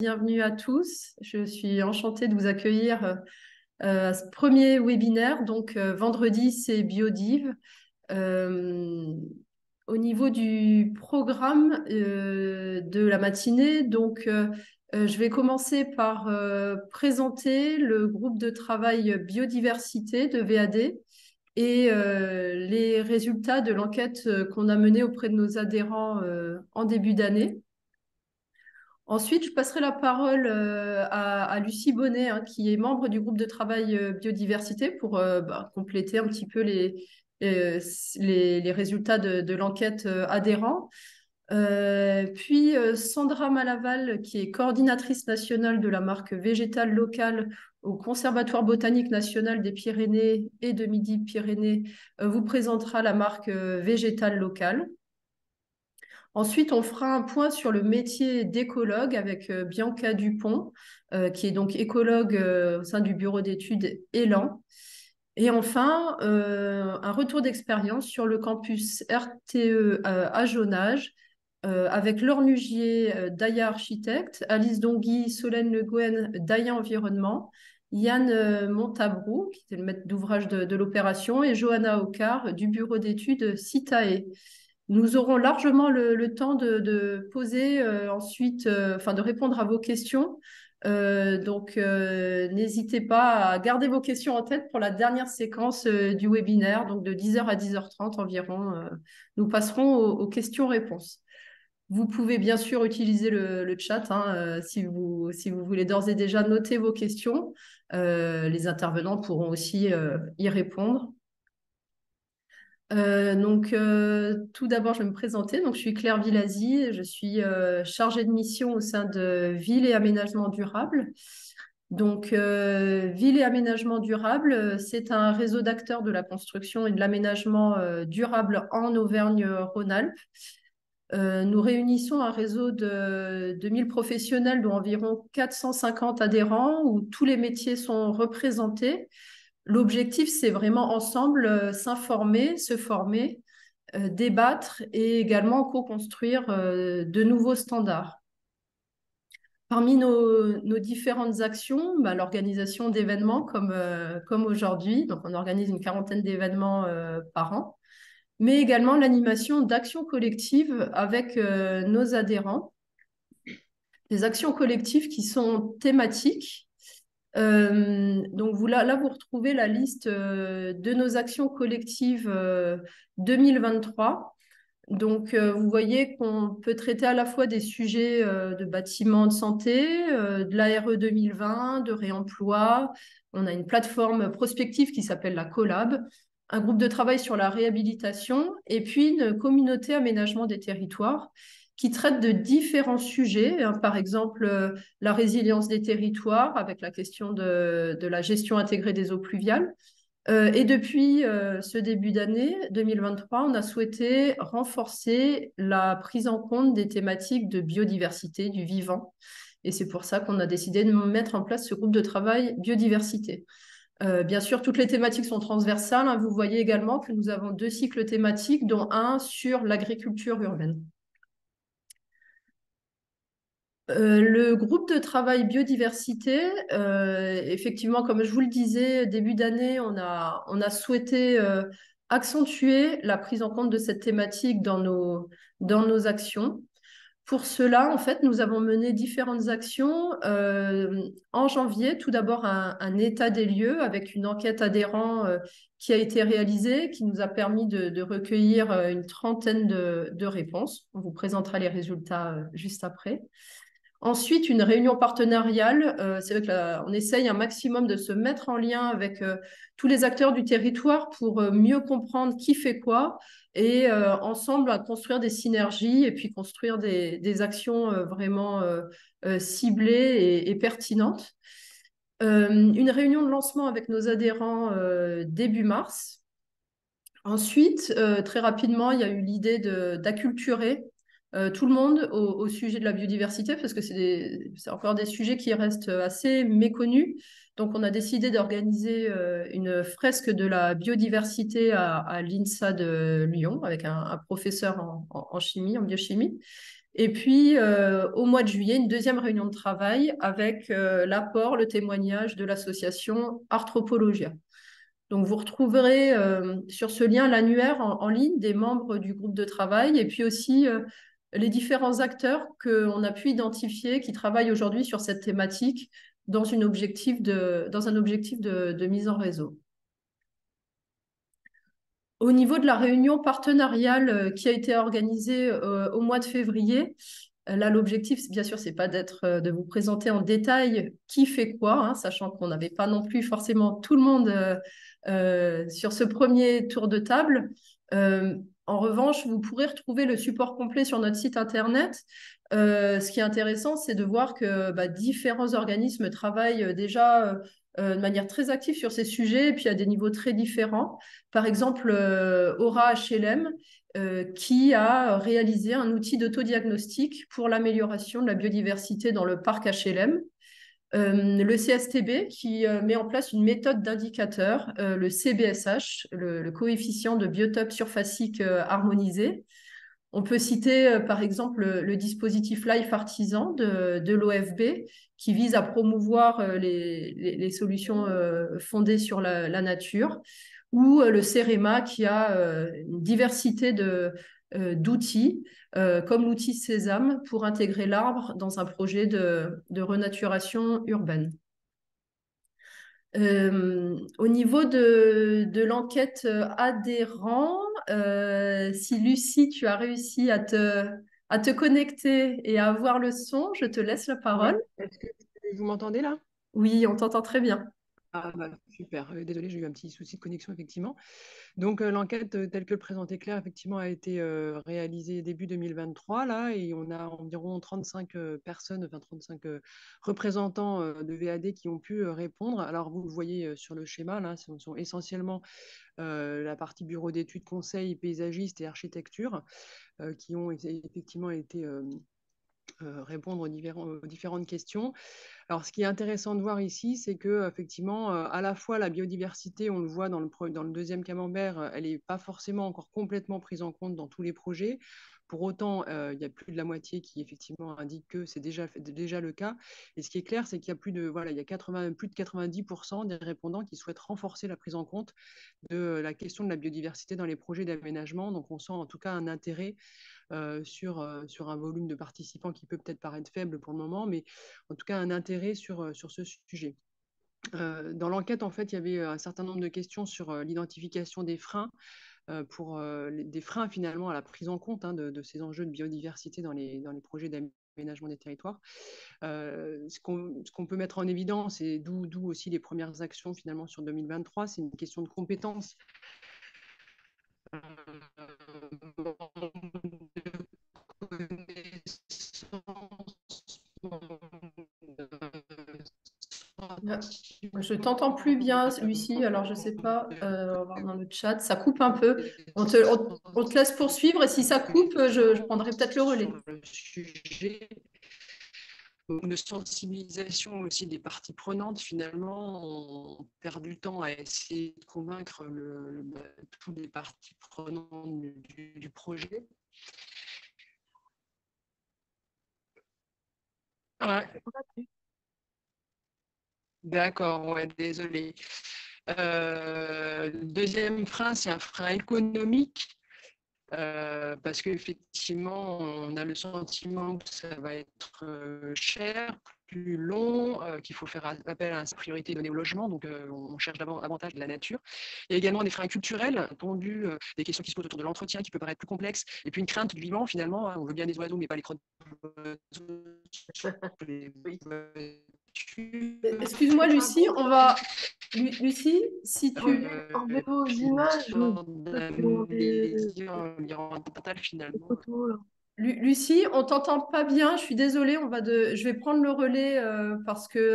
bienvenue à tous. Je suis enchantée de vous accueillir à ce premier webinaire. Donc, vendredi, c'est Biodiv. Euh, Au niveau du programme de la matinée, je vais commencer par présenter le groupe de travail biodiversité de VAD et les résultats de l'enquête qu'on a menée auprès de nos adhérents en début d'année. Ensuite, je passerai la parole à Lucie Bonnet, hein, qui est membre du groupe de travail biodiversité, pour compléter un petit peu les résultats de l'enquête adhérent. Puis Sandra Malaval, qui est coordinatrice nationale de la marque végétale locale au Conservatoire botanique national des Pyrénées et de Midi-Pyrénées, vous présentera la marque végétale locale. Ensuite, on fera un point sur le métier d'écologue avec Bianca Dupont, qui est donc écologue au sein du bureau d'études Élan. Et enfin, un retour d'expérience sur le campus RTE à Jonage avec Laure Nugier d'Aya Architecte, Alice Dongui, Solène Le Gouen d'Aya Environnement, Yann Montabrou, qui était le maître d'ouvrage de l'opération, et Johanna Ocar du bureau d'études Citae. Nous aurons largement le temps de poser ensuite, de répondre à vos questions. N'hésitez pas à garder vos questions en tête pour la dernière séquence du webinaire, donc de 10h à 10h30 environ. Nous passerons aux questions-réponses. Vous pouvez bien sûr utiliser le chat si vous voulez d'ores et déjà noter vos questions. Les intervenants pourront aussi y répondre. Tout d'abord, je vais me présenter. Donc, je suis Claire Villazy, je suis chargée de mission au sein de Ville et Aménagement Durable. Donc, Ville et Aménagement Durable, c'est un réseau d'acteurs de la construction et de l'aménagement durable en Auvergne-Rhône-Alpes. Nous réunissons un réseau de 2000 professionnels, dont environ 450 adhérents, où tous les métiers sont représentés. L'objectif, c'est vraiment ensemble s'informer, se former, débattre et également co-construire de nouveaux standards. Parmi nos différentes actions, l'organisation d'événements comme aujourd'hui, donc on organise une quarantaine d'événements par an, mais également l'animation d'actions collectives avec nos adhérents, des actions collectives qui sont thématiques. Là, vous retrouvez la liste de nos actions collectives 2023. Vous voyez qu'on peut traiter à la fois des sujets de bâtiments de santé, de l'ARE 2020, de réemploi. On a une plateforme prospective qui s'appelle la Collab, un groupe de travail sur la réhabilitation et puis une communauté aménagement des territoires qui traite de différents sujets, hein, par exemple la résilience des territoires avec la question de la gestion intégrée des eaux pluviales. Et depuis ce début d'année 2023, on a souhaité renforcer la prise en compte des thématiques de biodiversité, du vivant. Et c'est pour ça qu'on a décidé de mettre en place ce groupe de travail biodiversité. Bien sûr, toutes les thématiques sont transversales, hein. Vous voyez également que nous avons 2 cycles thématiques, dont un sur l'agriculture urbaine. Le groupe de travail biodiversité, effectivement, comme je vous le disais, début d'année, on a souhaité accentuer la prise en compte de cette thématique dans nos actions. Pour cela, en fait, nous avons mené différentes actions. En janvier, tout d'abord, un état des lieux avec une enquête adhérent qui a été réalisée, qui nous a permis de recueillir une trentaine de réponses. On vous présentera les résultats juste après. Ensuite, une réunion partenariale. C'est vrai qu'on essaye un maximum de se mettre en lien avec tous les acteurs du territoire pour mieux comprendre qui fait quoi et ensemble à construire des synergies et puis construire des actions vraiment ciblées et pertinentes. Une réunion de lancement avec nos adhérents début mars. Ensuite, très rapidement, il y a eu l'idée d'acculturer tout le monde au sujet de la biodiversité parce que c'est encore des sujets qui restent assez méconnus. Donc, on a décidé d'organiser une fresque de la biodiversité à l'INSA de Lyon avec un professeur en chimie, en biochimie. Et puis, au mois de juillet, une deuxième réunion de travail avec l'apport, le témoignage de l'association Arthropologia. Donc, vous retrouverez sur ce lien l'annuaire en ligne des membres du groupe de travail et puis aussi les différents acteurs qu'on a pu identifier qui travaillent aujourd'hui sur cette thématique dans un objectif de mise en réseau. Au niveau de la réunion partenariale qui a été organisée au mois de février, là, l'objectif, bien sûr, c'est pas de vous présenter en détail qui fait quoi, hein, sachant qu'on n'avait pas non plus forcément tout le monde sur ce premier tour de table. En revanche, vous pourrez retrouver le support complet sur notre site internet. Ce qui est intéressant, c'est de voir que différents organismes travaillent déjà de manière très active sur ces sujets, et puis à des niveaux très différents. Par exemple, Aura HLM, qui a réalisé un outil d'autodiagnostic pour l'amélioration de la biodiversité dans le parc HLM. Le CSTB qui met en place une méthode d'indicateur, le CBSH, le coefficient de biotope surfacique harmonisé. On peut citer par exemple le dispositif Life Artisan de l'OFB qui vise à promouvoir les solutions fondées sur la nature, ou le CEREMA qui a une diversité d'outils, comme l'outil Sésame, pour intégrer l'arbre dans un projet de renaturation urbaine. Au niveau de l'enquête adhérent, si Lucie, tu as réussi à te connecter et à avoir le son, je te laisse la Ouais. parole. Est-ce que vous m'entendez là? Oui, on t'entend très bien. Ah, bah, super. Désolée, j'ai eu un petit souci de connexion, effectivement. Donc, l'enquête telle que le présentait Claire, effectivement, a été réalisée début 2023, là, et on a environ 35 personnes, enfin 35 représentants de VAD qui ont pu répondre. Alors, vous le voyez sur le schéma, là, ce sont essentiellement la partie bureau d'études, conseil, paysagiste et architecture qui ont effectivement été répondre aux différentes questions. Alors, ce qui est intéressant de voir ici, c'est que effectivement, à la fois la biodiversité, on le voit dans le deuxième camembert, elle n'est pas forcément encore complètement prise en compte dans tous les projets. Pour autant, il y a plus de la moitié qui effectivement indique que c'est déjà le cas. Et ce qui est clair, c'est qu'il y a plus de 90% des répondants qui souhaitent renforcer la prise en compte de la question de la biodiversité dans les projets d'aménagement. Donc, on sent en tout cas un intérêt sur un volume de participants qui peut peut-être paraître faible pour le moment, mais en tout cas un intérêt sur ce sujet. Dans l'enquête, en fait, il y avait un certain nombre de questions sur l'identification des freins, des freins finalement à la prise en compte de ces enjeux de biodiversité dans les projets d'aménagement des territoires. Ce qu'on peut mettre en évidence, et d'où aussi les premières actions finalement sur 2023, c'est une question de compétences. Je t'entends plus bien, Lucie, alors je ne sais pas, on va voir dans le chat, ça coupe un peu. On te laisse poursuivre et si ça coupe, je prendrai peut-être le relais. Sur le sujet, de sensibilisation aussi des parties prenantes, finalement, on perd du temps à essayer de convaincre toutes les parties prenantes du projet. Ouais. D'accord, ouais, désolé. Deuxième frein, c'est un frein économique. Parce qu'effectivement, on a le sentiment que ça va être cher, plus long, qu'il faut faire appel à une priorité donnée au logement, donc on cherche davantage de la nature. Il y a également des freins culturels, tendus, des questions qui se posent autour de l'entretien qui peut paraître plus complexe, et puis une crainte du vivant finalement, hein, on veut bien des oiseaux, mais pas les crottes d'oiseaux. Excuse-moi, Lucie, Lucie, si tu... enlever vos images, finalement. photos, là. Lucie, on t'entend pas bien, je suis désolée, je vais prendre le relais parce que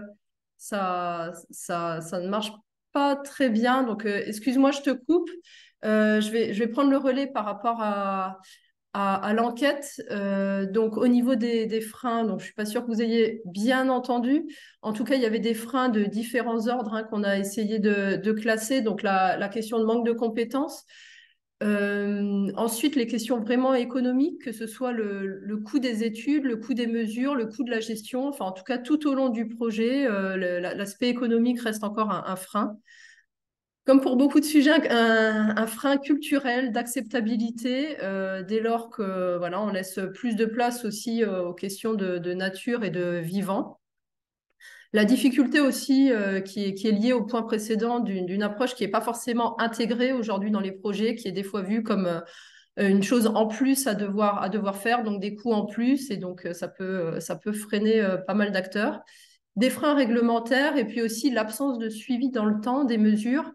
ça ne marche pas très bien. Donc, excuse-moi, je te coupe. Je vais prendre le relais par rapport à l'enquête. Donc, au niveau des freins, donc, je ne suis pas sûre que vous ayez bien entendu. En tout cas, il y avait des freins de différents ordres qu'on a essayé de classer. Donc, la question de manque de compétences. Ensuite, les questions vraiment économiques, que ce soit le coût des études, le coût des mesures, le coût de la gestion, enfin en tout cas tout au long du projet, l'aspect économique reste encore un frein. Comme pour beaucoup de sujets, un frein culturel d'acceptabilité, dès lors que voilà, on laisse plus de place aussi aux questions de nature et de vivant. La difficulté aussi qui est liée au point précédent d'une approche qui n'est pas forcément intégrée aujourd'hui dans les projets, qui est des fois vue comme une chose en plus à devoir faire, donc des coûts en plus, et donc ça peut freiner pas mal d'acteurs. Des freins réglementaires et puis aussi l'absence de suivi dans le temps des mesures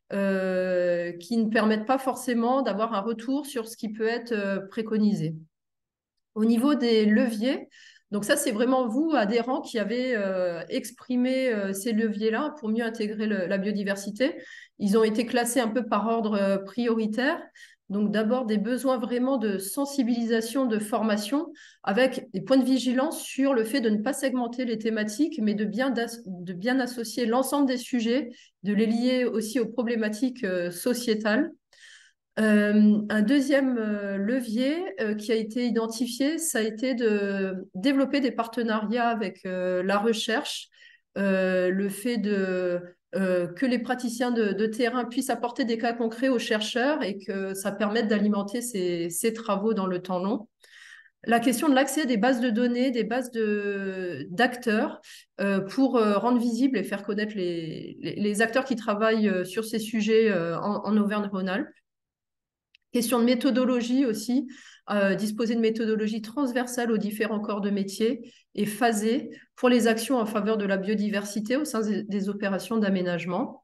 qui ne permettent pas forcément d'avoir un retour sur ce qui peut être préconisé. Au niveau des leviers, donc ça c'est vraiment vous, adhérents, qui avez exprimé ces leviers-là pour mieux intégrer la biodiversité. Ils ont été classés un peu par ordre prioritaire. Donc d'abord des besoins vraiment de sensibilisation, de formation, avec des points de vigilance sur le fait de ne pas segmenter les thématiques, mais de bien associer l'ensemble des sujets, de les lier aussi aux problématiques sociétales. Un deuxième levier qui a été identifié, ça a été de développer des partenariats avec la recherche, le fait que les praticiens de terrain puissent apporter des cas concrets aux chercheurs et que ça permette d'alimenter ces travaux dans le temps long. La question de l'accès à des bases de données, des bases d'acteurs pour rendre visibles et faire connaître les acteurs qui travaillent sur ces sujets en Auvergne-Rhône-Alpes. Question de méthodologie aussi, disposer de méthodologies transversales aux différents corps de métier et phasées pour les actions en faveur de la biodiversité au sein des opérations d'aménagement.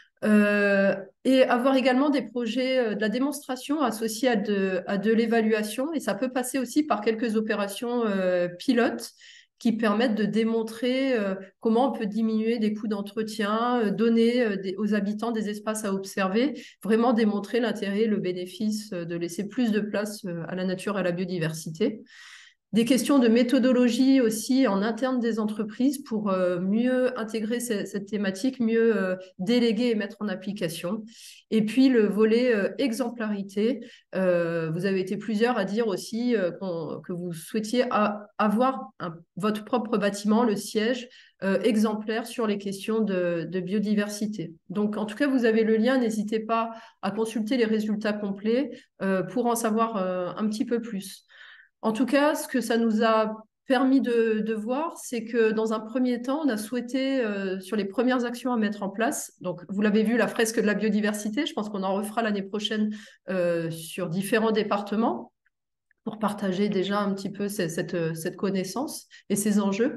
Et avoir également des projets de la démonstration associés à de l'évaluation. Et ça peut passer aussi par quelques opérations pilotes qui permettent de démontrer comment on peut diminuer des coûts d'entretien, donner aux habitants des espaces à observer, vraiment démontrer l'intérêt, le bénéfice de laisser plus de place à la nature et à la biodiversité. Des questions de méthodologie aussi en interne des entreprises pour mieux intégrer cette thématique, mieux déléguer et mettre en application. Et puis le volet exemplarité. Vous avez été plusieurs à dire aussi que vous souhaitiez avoir votre propre bâtiment, le siège, exemplaire sur les questions de biodiversité. Donc en tout cas, vous avez le lien, n'hésitez pas à consulter les résultats complets pour en savoir un petit peu plus. En tout cas, ce que ça nous a permis de voir, c'est que dans un premier temps, on a souhaité, sur les premières actions à mettre en place, donc vous l'avez vu, la fresque de la biodiversité, je pense qu'on en refera l'année prochaine sur différents départements pour partager déjà un petit peu cette connaissance et ces enjeux.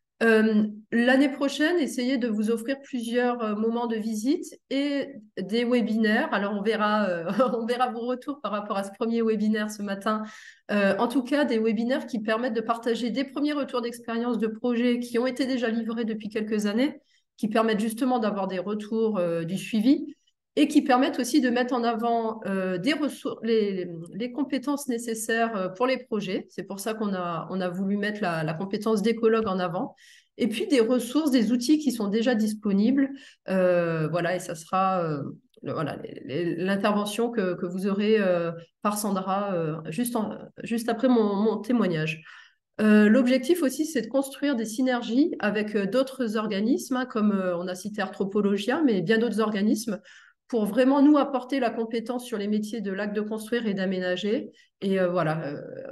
L'année prochaine, essayez de vous offrir plusieurs moments de visite et des webinaires. Alors, on verra vos retours par rapport à ce premier webinaire ce matin. En tout cas, des webinaires qui permettent de partager des premiers retours d'expérience de projets qui ont été déjà livrés depuis quelques années, qui permettent justement d'avoir des retours du suivi et qui permettent aussi de mettre en avant des ressources, les compétences nécessaires pour les projets. C'est pour ça on a voulu mettre la compétence d'écologue en avant. Et puis des ressources, des outils qui sont déjà disponibles. Voilà, et ça sera voilà, l'intervention que vous aurez par Sandra juste après mon témoignage. L'objectif aussi, c'est de construire des synergies avec d'autres organismes, hein, comme on a cité Arthropologia, mais bien d'autres organismes, pour vraiment nous apporter la compétence sur les métiers de l'acte de construire et d'aménager, et voilà,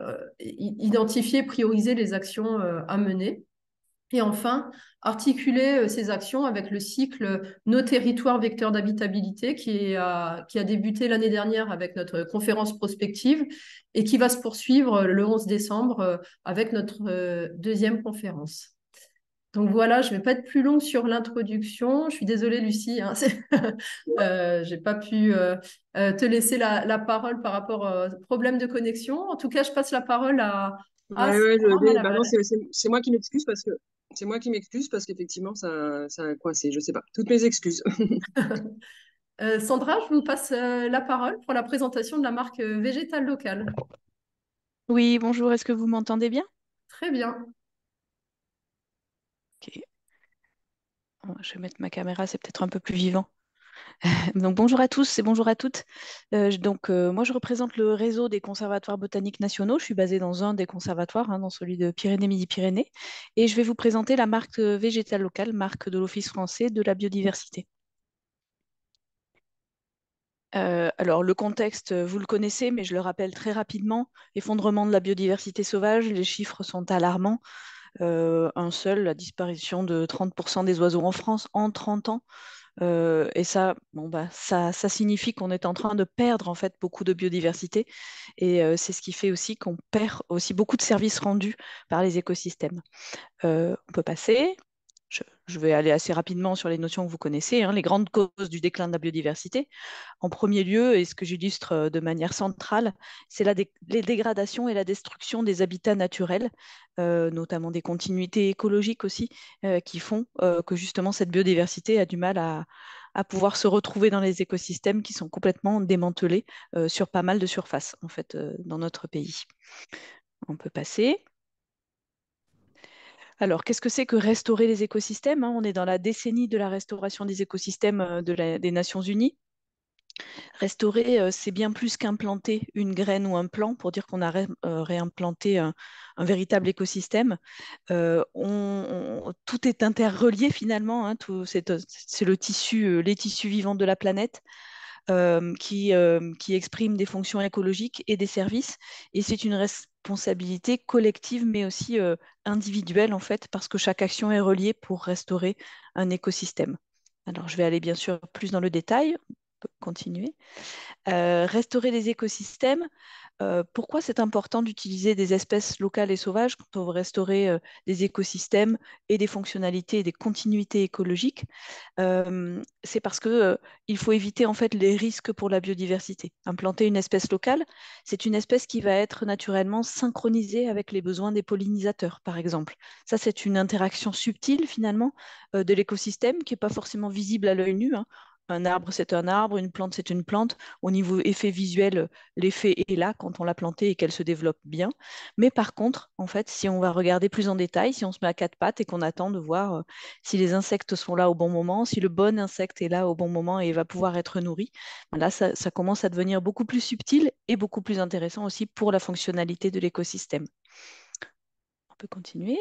identifier, prioriser les actions à mener. Et enfin, articuler ces actions avec le cycle Nos territoires vecteurs d'habitabilité qui a débuté l'année dernière avec notre conférence prospective et qui va se poursuivre le 11 décembre avec notre deuxième conférence. Donc voilà, je ne vais pas être plus longue sur l'introduction. Je suis désolée, Lucie, hein, je n'ai pas pu te laisser la parole par rapport au problème de connexion. En tout cas, je passe la parole à Ouais, Sandra bah non, Malaval. c'est moi qui m'excuse parce que c'est moi qui m'excuse parce qu'effectivement ça a coincé, je sais pas. Toutes mes excuses. Sandra, je vous passe la parole pour la présentation de la marque végétale locale. Oui, bonjour, est-ce que vous m'entendez bien? Très bien. Ok. Bon, je vais mettre ma caméra, c'est peut-être un peu plus vivant. Donc bonjour à tous et bonjour à toutes. Moi je représente le réseau des conservatoires botaniques nationaux. Je suis basée dans un des conservatoires, hein, dans celui de Pyrénées-Midi-Pyrénées, et je vais vous présenter la marque végétale locale, marque de l'Office français de la biodiversité. Alors le contexte, vous le connaissez, mais je le rappelle très rapidement. Effondrement de la biodiversité sauvage, les chiffres sont alarmants. Un seul, la disparition de 30% des oiseaux en France en 30 ans. Et ça, bon, bah, ça signifie qu'on est en train de perdre en fait beaucoup de biodiversité. Et c'est ce qui fait aussi qu'on perd aussi beaucoup de services rendus par les écosystèmes. On peut passer. Je vais aller assez rapidement sur les notions que vous connaissez, hein, les grandes causes du déclin de la biodiversité. En premier lieu, et ce que j'illustre de manière centrale, c'est les dégradations et la destruction des habitats naturels, notamment des continuités écologiques aussi, qui font que justement cette biodiversité a du mal à pouvoir se retrouver dans les écosystèmes qui sont complètement démantelés sur pas mal de surfaces, en fait, dans notre pays. On peut passer. Alors, qu'est-ce que c'est que restaurer les écosystèmes, hein? On est dans la décennie de la restauration des écosystèmes des Nations Unies. Restaurer, c'est bien plus qu'implanter une graine ou un plant pour dire qu'on a réimplanté un véritable écosystème. Tout est interrelié finalement, hein, c'est le tissu, les tissus vivants de la planète qui expriment des fonctions écologiques et des services. Et c'est une responsabilité collective, mais aussi individuelle en fait, parce que chaque action est reliée pour restaurer un écosystème. Alors, je vais aller bien sûr plus dans le détail. On peut continuer. Restaurer les écosystèmes. Pourquoi c'est important d'utiliser des espèces locales et sauvages quand on veut restaurer des écosystèmes et des fonctionnalités et des continuités écologiques? C'est parce que il faut éviter en fait les risques pour la biodiversité. Implanter une espèce locale, c'est une espèce qui va être naturellement synchronisée avec les besoins des pollinisateurs, par exemple. Ça, c'est une interaction subtile finalement de l'écosystème qui n'est pas forcément visible à l'œil nu, hein. Un arbre, c'est un arbre, une plante, c'est une plante. Au niveau effet visuel, l'effet est là quand on l'a plantée et qu'elle se développe bien. Mais par contre, en fait, si on va regarder plus en détail, si on se met à quatre pattes et qu'on attend de voir si les insectes sont là au bon moment, si le bon insecte est là au bon moment et va pouvoir être nourri, ben là, ça commence à devenir beaucoup plus subtil et beaucoup plus intéressant aussi pour la fonctionnalité de l'écosystème. On peut continuer.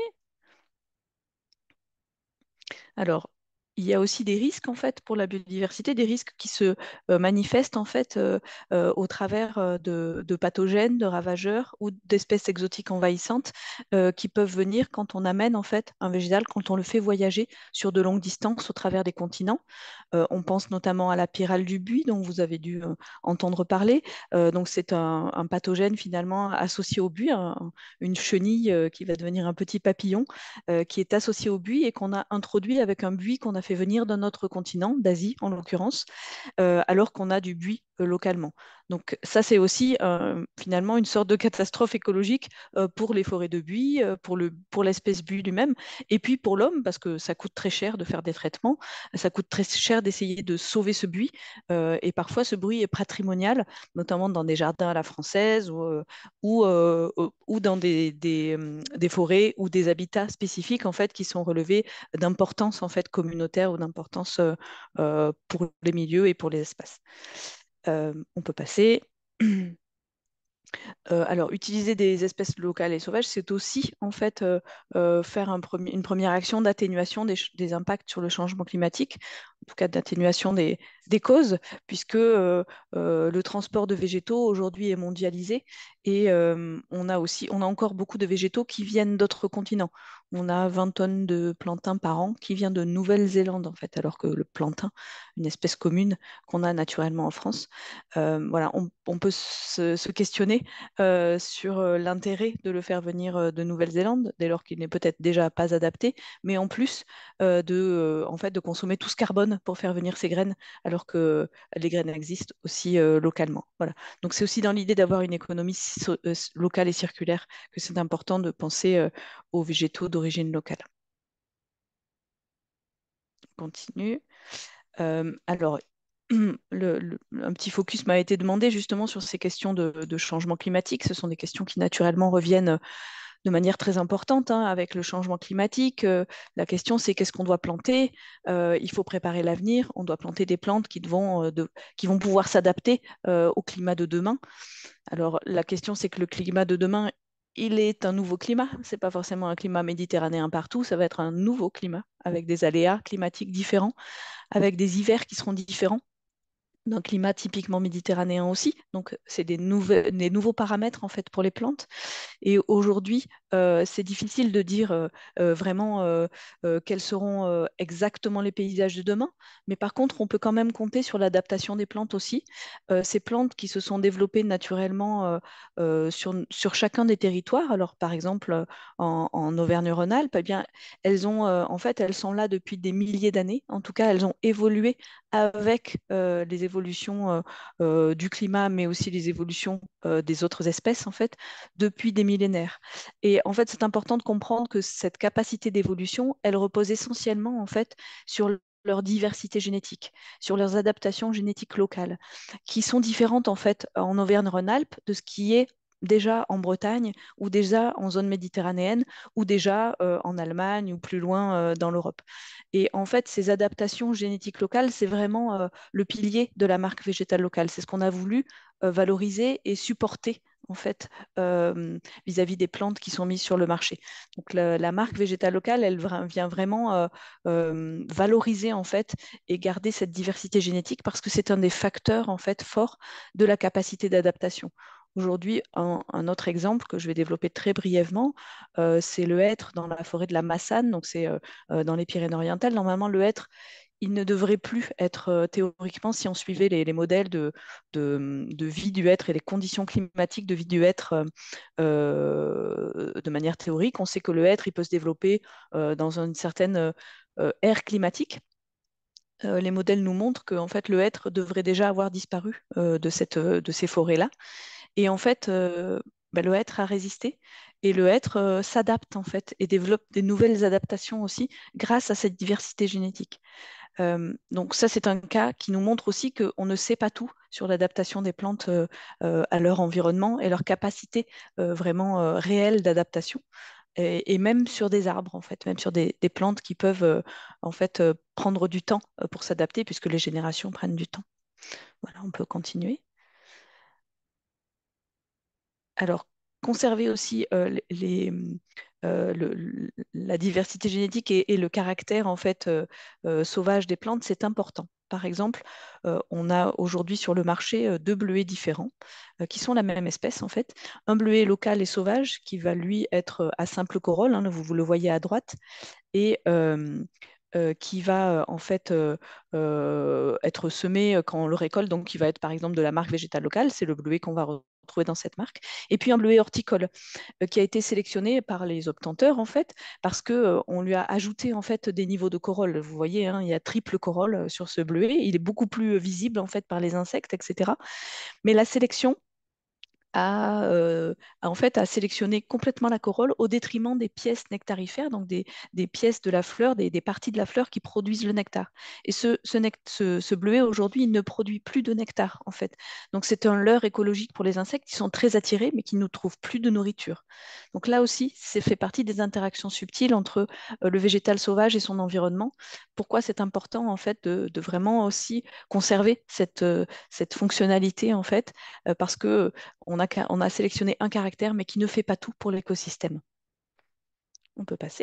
Alors, il y a aussi des risques en fait pour la biodiversité, des risques qui se manifestent en fait au travers de pathogènes, de ravageurs ou d'espèces exotiques envahissantes qui peuvent venir quand on amène en fait un végétal, quand on le fait voyager sur de longues distances au travers des continents. On pense notamment à la pyrale du buis dont vous avez dû entendre parler. Donc c'est un pathogène finalement associé au buis, une chenille qui va devenir un petit papillon qui est associé au buis et qu'on a introduit avec un buis qu'on a fait venir d'un autre continent, d'Asie en l'occurrence, alors qu'on a du buis localement. Donc ça, c'est aussi finalement une sorte de catastrophe écologique pour les forêts de buis, pour l'espèce buis lui-même, et puis pour l'homme, parce que ça coûte très cher de faire des traitements, ça coûte très cher d'essayer de sauver ce buis, et parfois ce bruit est patrimonial, notamment dans des jardins à la française ou dans des forêts ou des habitats spécifiques en fait qui sont relevés d'importance en fait communautaire ou d'importance pour les milieux et pour les espaces. On peut passer. Alors, utiliser des espèces locales et sauvages, c'est aussi en fait faire une première action d'atténuation des impacts sur le changement climatique, en tout cas d'atténuation des causes, puisque le transport de végétaux aujourd'hui est mondialisé et on a encore beaucoup de végétaux qui viennent d'autres continents. On a 20 tonnes de plantain par an qui vient de Nouvelle-Zélande en fait, alors que le plantain, une espèce commune qu'on a naturellement en France, voilà, on peut se questionner sur l'intérêt de le faire venir de Nouvelle-Zélande, dès lors qu'il n'est peut-être déjà pas adapté, mais en plus en fait, de consommer tout ce carbone pour faire venir ces graines, alors que les graines existent aussi localement. Voilà. Donc c'est aussi dans l'idée d'avoir une économie locale et circulaire que c'est important de penser aux végétaux d'origine locale. On continue. Alors, un petit focus m'a été demandé justement sur ces questions de changement climatique. Ce sont des questions qui naturellement reviennent de manière très importante hein, avec le changement climatique. La question, c'est qu'est-ce qu'on doit planter? Il faut préparer l'avenir. On doit planter des plantes qui vont pouvoir s'adapter au climat de demain. Alors, la question, c'est que le climat de demain, il est un nouveau climat. Ce n'est pas forcément un climat méditerranéen partout. Ça va être un nouveau climat avec des aléas climatiques différents, avec des hivers qui seront différents d'un climat typiquement méditerranéen aussi. Donc, c'est des nouveaux paramètres en fait pour les plantes. Et aujourd'hui, c'est difficile de dire vraiment quels seront exactement les paysages de demain. Mais par contre, on peut quand même compter sur l'adaptation des plantes aussi. Ces plantes qui se sont développées naturellement sur chacun des territoires. Alors, par exemple, en Auvergne-Rhône-Alpes, eh bien, en fait, elles sont là depuis des milliers d'années. En tout cas, elles ont évolué avec les évolutions du climat, mais aussi les évolutions des autres espèces, en fait, depuis des millénaires. Et en fait, c'est important de comprendre que cette capacité d'évolution, elle repose essentiellement, en fait, sur leur diversité génétique, sur leurs adaptations génétiques locales, qui sont différentes, en fait, en Auvergne-Rhône-Alpes de ce qui est déjà en Bretagne ou déjà en zone méditerranéenne ou déjà en Allemagne ou plus loin dans l'Europe. Et en fait, ces adaptations génétiques locales, c'est vraiment le pilier de la marque végétale locale. C'est ce qu'on a voulu valoriser et supporter en fait vis-à-vis des plantes qui sont mises sur le marché. Donc la marque végétale locale, elle vient vraiment valoriser en fait et garder cette diversité génétique parce que c'est un des facteurs en fait forts de la capacité d'adaptation. Aujourd'hui, un autre exemple que je vais développer très brièvement, c'est le hêtre dans la forêt de la Massane, donc c'est dans les Pyrénées-Orientales. Normalement, le hêtre, il ne devrait plus être théoriquement, si on suivait les modèles de vie du hêtre et les conditions climatiques de vie du hêtre de manière théorique, on sait que le hêtre, il peut se développer dans une certaine ère climatique. Les modèles nous montrent que en fait, le hêtre devrait déjà avoir disparu de ces forêts-là. Et en fait, bah, le hêtre a résisté et le hêtre s'adapte en fait et développe des nouvelles adaptations aussi grâce à cette diversité génétique. Donc ça, c'est un cas qui nous montre aussi qu'on ne sait pas tout sur l'adaptation des plantes à leur environnement et leur capacité vraiment réelle d'adaptation. Et même sur des arbres, en fait, même sur des plantes qui peuvent en fait prendre du temps pour s'adapter puisque les générations prennent du temps. Voilà, on peut continuer. Alors, conserver aussi la diversité génétique et le caractère en fait sauvage des plantes, c'est important. Par exemple, on a aujourd'hui sur le marché deux bleuets différents qui sont la même espèce en fait. Un bleuet local et sauvage qui va lui être à simple corolle, hein, vous le voyez à droite, et qui va en fait être semé quand on le récolte, donc qui va être par exemple de la marque végétale locale, c'est le bleuet qu'on va retrouver dans cette marque, et puis un bleuet horticole qui a été sélectionné par les obtenteurs en fait parce que on lui a ajouté en fait des niveaux de corolle. Vous voyez, hein, il y a triple corolle sur ce bleuet, il est beaucoup plus visible en fait par les insectes, etc. Mais la sélection à, en fait, à sélectionner complètement la corolle au détriment des pièces nectarifères, donc des pièces de la fleur, des parties de la fleur qui produisent le nectar. Et ce bleuet, aujourd'hui, il ne produit plus de nectar, en fait. Donc, c'est un leurre écologique pour les insectes qui sont très attirés, mais qui ne trouvent plus de nourriture. Donc, là aussi, c'est fait partie des interactions subtiles entre le végétal sauvage et son environnement. Pourquoi c'est important, en fait, de vraiment aussi conserver cette fonctionnalité, en fait, parce que on a sélectionné un caractère, mais qui ne fait pas tout pour l'écosystème. On peut passer.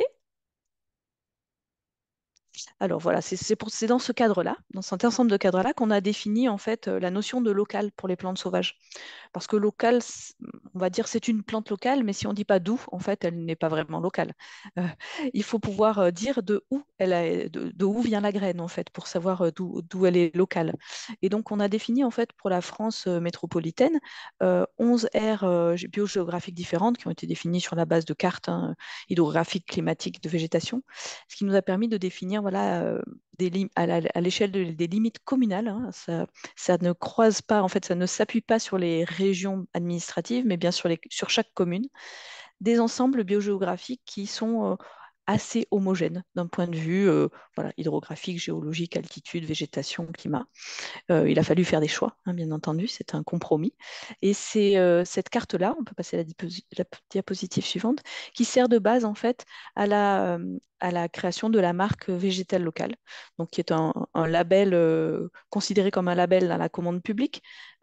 Alors voilà, c'est dans ce cadre-là, dans cet ensemble de cadres-là, qu'on a défini en fait la notion de local pour les plantes sauvages. Parce que local, on va dire c'est une plante locale, mais si on ne dit pas d'où, en fait, elle n'est pas vraiment locale. Euh, il faut pouvoir dire de où vient la graine, en fait, pour savoir d'où elle est locale. Et donc, on a défini, en fait, pour la France métropolitaine, 11 aires biogéographiques différentes qui ont été définies sur la base de cartes hein, hydrographiques, climatiques, de végétation, ce qui nous a permis de définir voilà, à l'échelle des limites communales. Hein, ça ne croise pas, en fait, ça ne s'appuie pas sur les régions administratives, mais bien sur chaque commune, des ensembles biogéographiques qui sont assez homogène d'un point de vue voilà, hydrographique, géologique, altitude, végétation, climat. Il a fallu faire des choix, hein, bien entendu, c'est un compromis. Et c'est cette carte-là, on peut passer à la diapositive suivante, qui sert de base en fait à la création de la marque végétale locale, donc qui est un label considéré comme un label dans la commande publique.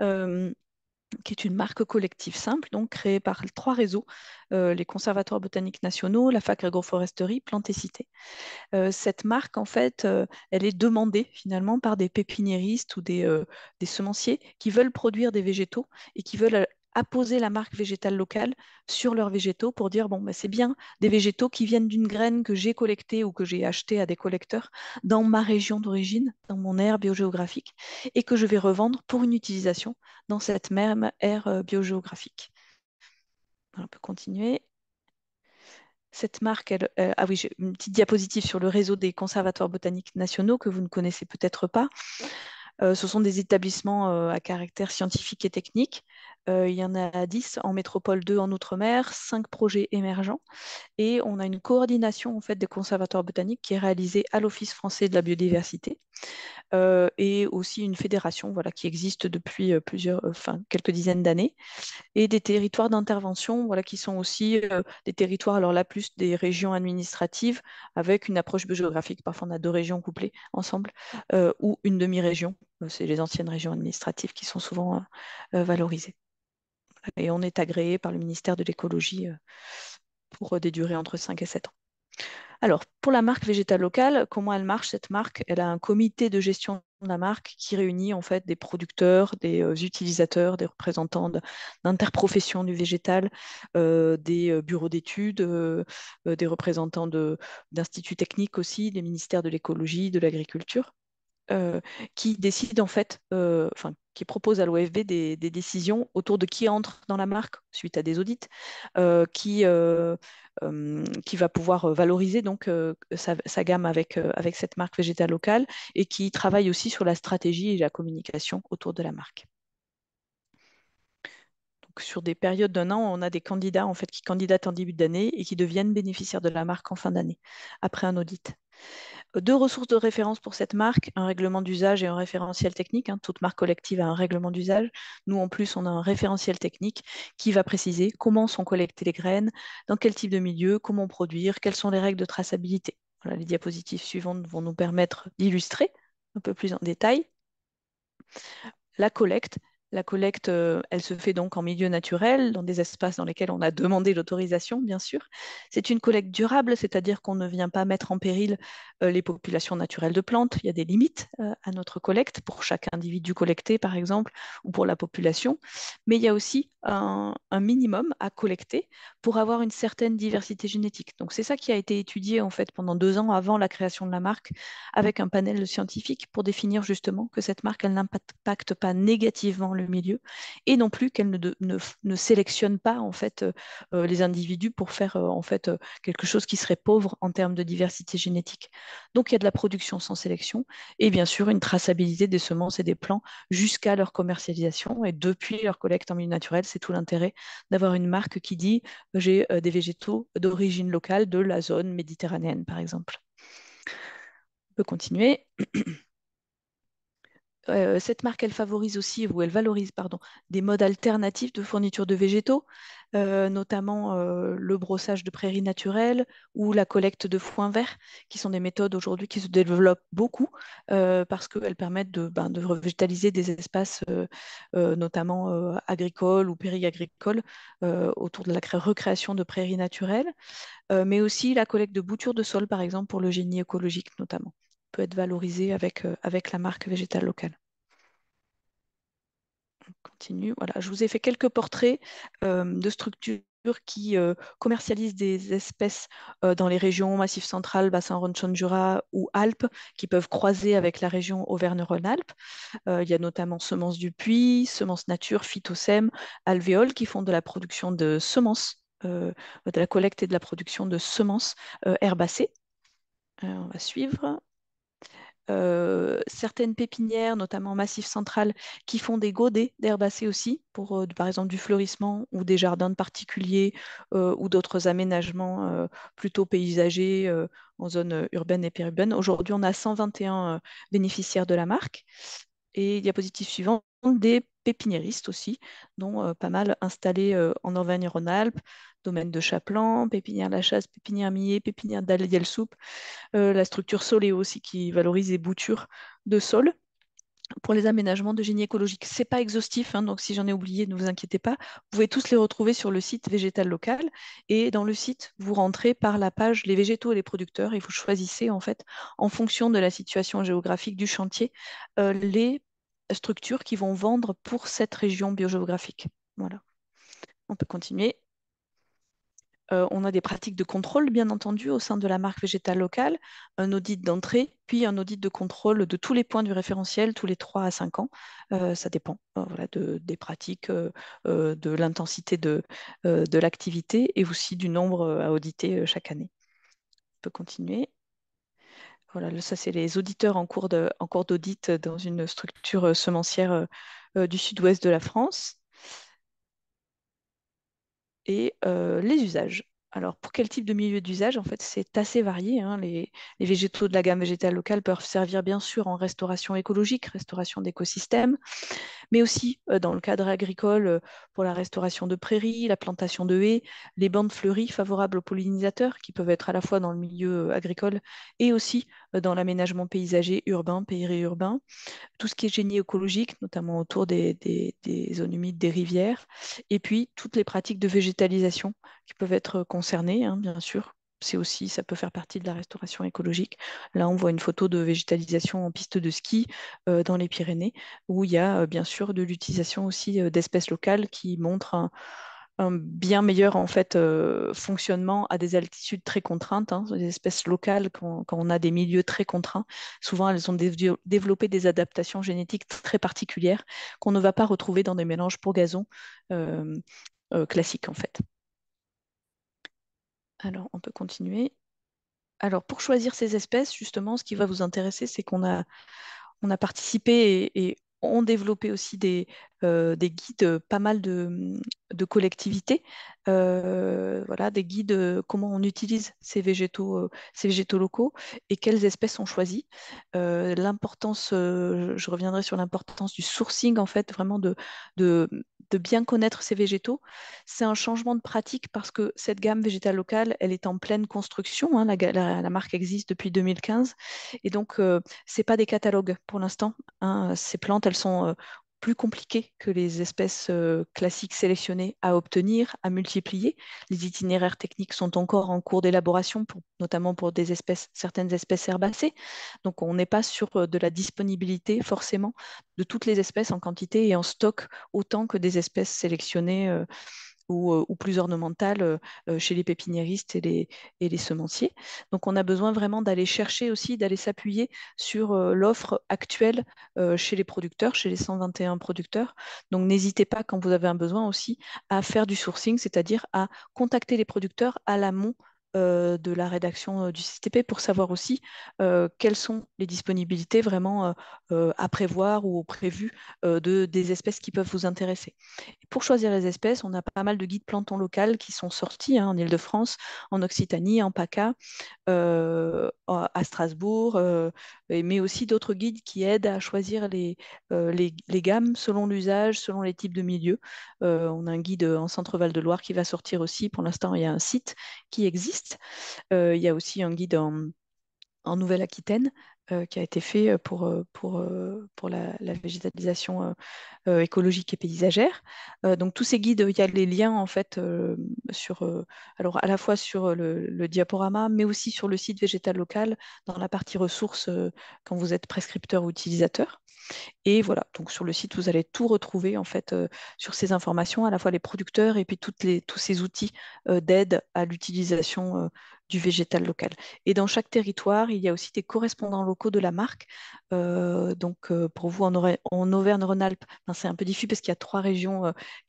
Qui est une marque collective simple, donc créée par trois réseaux, les conservatoires botaniques nationaux, la fac agroforesterie, Plantes et Cités. Cette marque, en fait, elle est demandée finalement par des pépiniéristes ou des semenciers qui veulent produire des végétaux et qui veulent apposer la marque végétale locale sur leurs végétaux pour dire, bon, bah, c'est bien des végétaux qui viennent d'une graine que j'ai collectée ou que j'ai achetée à des collecteurs dans ma région d'origine, dans mon aire biogéographique, et que je vais revendre pour une utilisation dans cette même aire biogéographique. On peut continuer. Cette marque, ah oui, j'ai une petite diapositive sur le réseau des conservatoires botaniques nationaux que vous ne connaissez peut-être pas. Ce sont des établissements à caractère scientifique et technique. Il y en a 10 en métropole, 2 en Outre-mer, 5 projets émergents. Et on a une coordination en fait, des conservatoires botaniques qui est réalisée à l'Office français de la biodiversité et aussi une fédération voilà, qui existe depuis quelques dizaines d'années et des territoires d'intervention voilà, qui sont aussi des territoires, alors là plus des régions administratives avec une approche biogéographique. Parfois on a deux régions couplées ensemble ou une demi-région. C'est les anciennes régions administratives qui sont souvent valorisées. Et on est agréé par le ministère de l'écologie pour des durées entre 5 et 7 ans. Alors, pour la marque végétale locale, comment elle marche cette marque? Elle a un comité de gestion de la marque qui réunit en fait des producteurs, des utilisateurs, des représentants d'interprofession du végétal, des bureaux d'études, des représentants d'instituts techniques aussi, des ministères de l'écologie, de l'agriculture euh, qui décide en fait, qui propose à l'OFB des décisions autour de qui entre dans la marque suite à des audits, qui va pouvoir valoriser donc sa gamme avec cette marque végétale locale et qui travaille aussi sur la stratégie et la communication autour de la marque. Donc, sur des périodes d'un an, on a des candidats en fait qui candidatent en début d'année et qui deviennent bénéficiaires de la marque en fin d'année après un audit. Deux ressources de référence pour cette marque, un règlement d'usage et un référentiel technique. Hein. Toute marque collective a un règlement d'usage. Nous, en plus, on a un référentiel technique qui va préciser comment sont collectées les graines, dans quel type de milieu, comment produire, quelles sont les règles de traçabilité. Voilà, les diapositives suivantes vont nous permettre d'illustrer un peu plus en détail. La collecte. La collecte, elle se fait donc en milieu naturel, dans des espaces dans lesquels on a demandé l'autorisation, bien sûr. C'est une collecte durable, c'est-à-dire qu'on ne vient pas mettre en péril les populations naturelles de plantes. Il y a des limites à notre collecte pour chaque individu collecté, par exemple, ou pour la population. Mais il y a aussi un minimum à collecter pour avoir une certaine diversité génétique. Donc c'est ça qui a été étudié en fait pendant 2 ans avant la création de la marque, avec un panel de scientifiques pour définir justement que cette marque, elle n'impacte pas négativement le milieu et non plus qu'elle ne sélectionne pas en fait les individus pour faire en fait quelque chose qui serait pauvre en termes de diversité génétique. Donc il y a de la production sans sélection et bien sûr une traçabilité des semences et des plants jusqu'à leur commercialisation et depuis leur collecte en milieu naturel, c'est tout l'intérêt d'avoir une marque qui dit j'ai des végétaux d'origine locale de la zone méditerranéenne par exemple. On peut continuer. Cette marque, elle favorise aussi, ou elle valorise, pardon, des modes alternatifs de fourniture de végétaux, notamment le brossage de prairies naturelles ou la collecte de foin vert, qui sont des méthodes aujourd'hui qui se développent beaucoup parce qu'elles permettent de revitaliser des espaces, notamment agricoles ou périagricoles, autour de la recréation de prairies naturelles, mais aussi la collecte de boutures de sol, par exemple, pour le génie écologique notamment peut être valorisée avec la marque végétale locale. On continue. Voilà, je vous ai fait quelques portraits de structures qui commercialisent des espèces dans les régions Massif central, Bassin Rhône-Saône-Jura ou Alpes qui peuvent croiser avec la région Auvergne-Rhône-Alpes. Il y a notamment Semences du Puy, Semences Nature, Phytosem, Alvéole qui font de la production de semences, de la collecte et de la production de semences herbacées. On va suivre. certaines pépinières, notamment Massif Central, qui font des godets d'herbacées aussi, pour par exemple du fleurissement ou des jardins de particuliers ou d'autres aménagements plutôt paysagers en zone urbaine et périurbaine. Aujourd'hui, on a 121 bénéficiaires de la marque. Et diapositive suivante, des pépiniéristes aussi, dont pas mal installés en Auvergne-Rhône-Alpes, domaine de Chaplan, pépinière La Chasse, pépinière Millet, pépinière d'Alliel-Soupe, la structure Soléo aussi qui valorise les boutures de sol pour les aménagements de génie écologique. C'est pas exhaustif, hein, donc si j'en ai oublié, ne vous inquiétez pas. Vous pouvez tous les retrouver sur le site Végétal Local. Et dans le site, vous rentrez par la page les végétaux et les producteurs et vous choisissez en fait, en fonction de la situation géographique du chantier, les structures qui vont vendre pour cette région biogéographique. Voilà. On peut continuer. On a des pratiques de contrôle, bien entendu, au sein de la marque végétale locale, un audit d'entrée, puis un audit de contrôle de tous les points du référentiel tous les 3 à 5 ans. Ça dépend voilà, des pratiques, de l'intensité de l'activité et aussi du nombre à auditer chaque année. On peut continuer. Voilà, ça, c'est les auditeurs en cours d'audit dans une structure semencière du sud-ouest de la France. Et les usages. Alors, pour quel type de milieu d'usage? En fait, c'est assez varié, hein. Les végétaux de la gamme végétale locale peuvent servir bien sûr en restauration écologique, restauration d'écosystèmes, mais aussi dans le cadre agricole pour la restauration de prairies, la plantation de haies, les bandes fleuries favorables aux pollinisateurs qui peuvent être à la fois dans le milieu agricole et aussi dans l'aménagement paysager urbain, périurbain, tout ce qui est génie écologique, notamment autour des zones humides, des rivières, et puis toutes les pratiques de végétalisation qui peuvent être concernées, hein, bien sûr. C'est aussi, ça peut faire partie de la restauration écologique. Là, on voit une photo de végétalisation en piste de ski dans les Pyrénées, où il y a bien sûr de l'utilisation aussi d'espèces locales qui montrent un bien meilleur en fait fonctionnement à des altitudes très contraintes, hein. Les espèces locales, quand on a des milieux très contraints, souvent elles ont développé des adaptations génétiques très particulières qu'on ne va pas retrouver dans des mélanges pour gazon euh, classiques en fait. Alors on peut continuer. Alors pour choisir ces espèces, justement, ce qui va vous intéresser, c'est qu'on a participé et ont développé aussi des guides, pas mal de collectivités, voilà, des guides comment on utilise ces végétaux locaux et quelles espèces on choisit. L'importance, je reviendrai sur l'importance du sourcing, en fait, vraiment de, de bien connaître ces végétaux. C'est un changement de pratique parce que cette gamme végétale locale, elle est en pleine construction, hein, la marque existe depuis 2015 et donc c'est pas des catalogues pour l'instant, hein. Ces plantes, elles sont plus compliquées que les espèces classiques sélectionnées à obtenir, à multiplier. Les itinéraires techniques sont encore en cours d'élaboration, notamment pour des espèces, certaines espèces herbacées. Donc, on n'est pas sur de la disponibilité forcément de toutes les espèces en quantité et en stock autant que des espèces sélectionnées ou plus ornementales chez les pépiniéristes et les semenciers. Donc on a besoin vraiment d'aller chercher aussi, d'aller s'appuyer sur l'offre actuelle chez les producteurs, chez les 121 producteurs. Donc n'hésitez pas quand vous avez un besoin aussi à faire du sourcing, c'est-à-dire à contacter les producteurs à l'amont de la rédaction du CTP pour savoir aussi quelles sont les disponibilités vraiment à prévoir ou prévues des espèces qui peuvent vous intéresser. Pour choisir les espèces, on a pas mal de guides plantons locales qui sont sortis en Île-de-France, en Occitanie, en PACA, à Strasbourg, mais aussi d'autres guides qui aident à choisir les gammes selon l'usage, selon les types de milieux. On a un guide en Centre-Val de Loire qui va sortir aussi. Pour l'instant, il y a un site qui existe. Il y a aussi un guide en Nouvelle-Aquitaine qui a été fait pour la végétalisation écologique et paysagère. Donc tous ces guides, il y a les liens en fait alors à la fois sur le diaporama, mais aussi sur le site végétal local dans la partie ressources quand vous êtes prescripteur ou utilisateur. Et voilà, donc sur le site, vous allez tout retrouver en fait sur ces informations, à la fois les producteurs et puis tous ces outils d'aide à l'utilisation du végétal local. Et dans chaque territoire, il y a aussi des correspondants locaux de la marque. Pour vous en Auvergne-Rhône-Alpes, ben, c'est un peu difficile parce qu'il y a 3 régions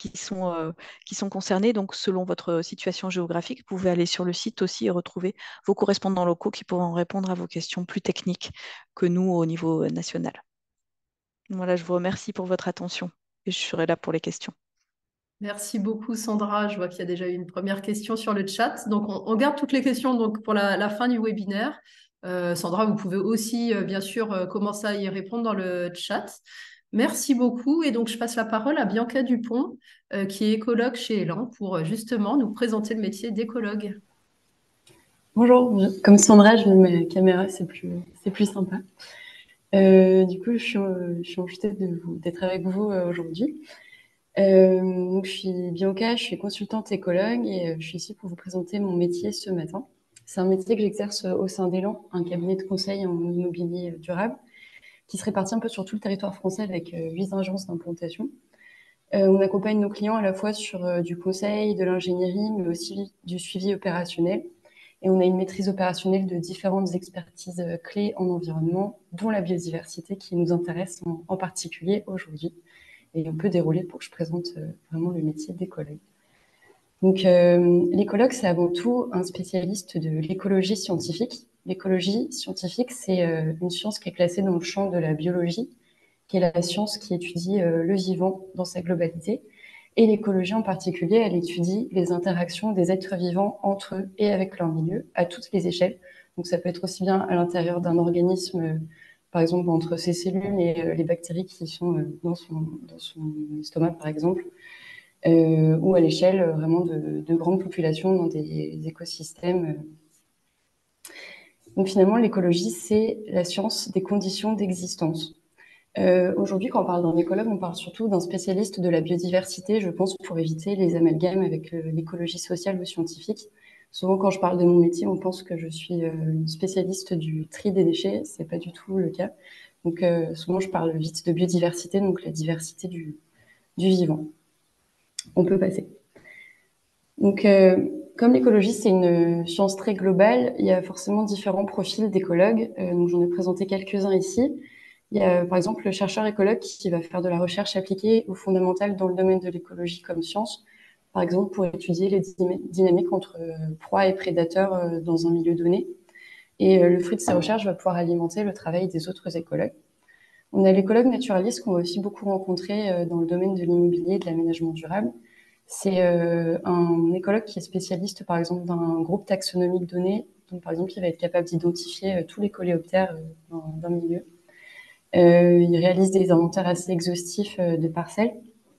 qui sont concernées. Donc selon votre situation géographique, vous pouvez aller sur le site aussi et retrouver vos correspondants locaux qui pourront répondre à vos questions plus techniques que nous au niveau national. Voilà, je vous remercie pour votre attention et je serai là pour les questions. Merci beaucoup, Sandra. Je vois qu'il y a déjà eu une première question sur le chat. Donc, on garde toutes les questions donc, pour la fin du webinaire. Sandra, vous pouvez aussi, bien sûr, commencer à y répondre dans le chat. Merci beaucoup. Et donc, je passe la parole à Bianca Dupont, qui est écologue chez Elan, pour justement nous présenter le métier d'écologue. Bonjour, comme Sandra, je mets ma caméra, c'est plus sympa. Du coup, je suis enchantée d'être avec vous aujourd'hui. Donc, je suis Bianca, je suis consultante écologue et je suis ici pour vous présenter mon métier ce matin. C'est un métier que j'exerce au sein d'Elan, un cabinet de conseil en immobilier durable, qui se répartit un peu sur tout le territoire français avec 8 agences d'implantation. On accompagne nos clients à la fois sur du conseil, de l'ingénierie, mais aussi du suivi opérationnel. Et on a une maîtrise opérationnelle de différentes expertises clés en environnement, dont la biodiversité qui nous intéresse en particulier aujourd'hui. Et on peut dérouler pour que je présente vraiment le métier d'écologue. Donc, l'écologue, c'est avant tout un spécialiste de l'écologie scientifique. L'écologie scientifique, c'est une science qui est classée dans le champ de la biologie, qui est la science qui étudie le vivant dans sa globalité. Et l'écologie en particulier, elle étudie les interactions des êtres vivants entre eux et avec leur milieu à toutes les échelles. Donc ça peut être aussi bien à l'intérieur d'un organisme, par exemple entre ses cellules et les bactéries qui sont dans son estomac, par exemple, ou à l'échelle vraiment de grandes populations dans des écosystèmes. Donc finalement, l'écologie, c'est la science des conditions d'existence. Aujourd'hui, quand on parle d'un écologue, on parle surtout d'un spécialiste de la biodiversité, je pense, pour éviter les amalgames avec l'écologie sociale ou scientifique. Souvent, quand je parle de mon métier, on pense que je suis une spécialiste du tri des déchets. C'est pas du tout le cas. Donc, souvent, je parle vite de biodiversité, donc la diversité du vivant. On peut passer. Donc, comme l'écologie, c'est une science très globale, il y a forcément différents profils d'écologues. Donc, j'en ai présenté quelques-uns ici. Il y a par exemple le chercheur écologue qui va faire de la recherche appliquée ou fondamentale dans le domaine de l'écologie comme science, par exemple pour étudier les dynamiques entre proies et prédateurs dans un milieu donné. Et le fruit de ces recherches va pouvoir alimenter le travail des autres écologues. On a l'écologue naturaliste qu'on va aussi beaucoup rencontrer dans le domaine de l'immobilier et de l'aménagement durable. C'est un écologue qui est spécialiste par exemple d'un groupe taxonomique donné, donc par exemple il va être capable d'identifier tous les coléoptères d'un milieu. Il réalise des inventaires assez exhaustifs de parcelles.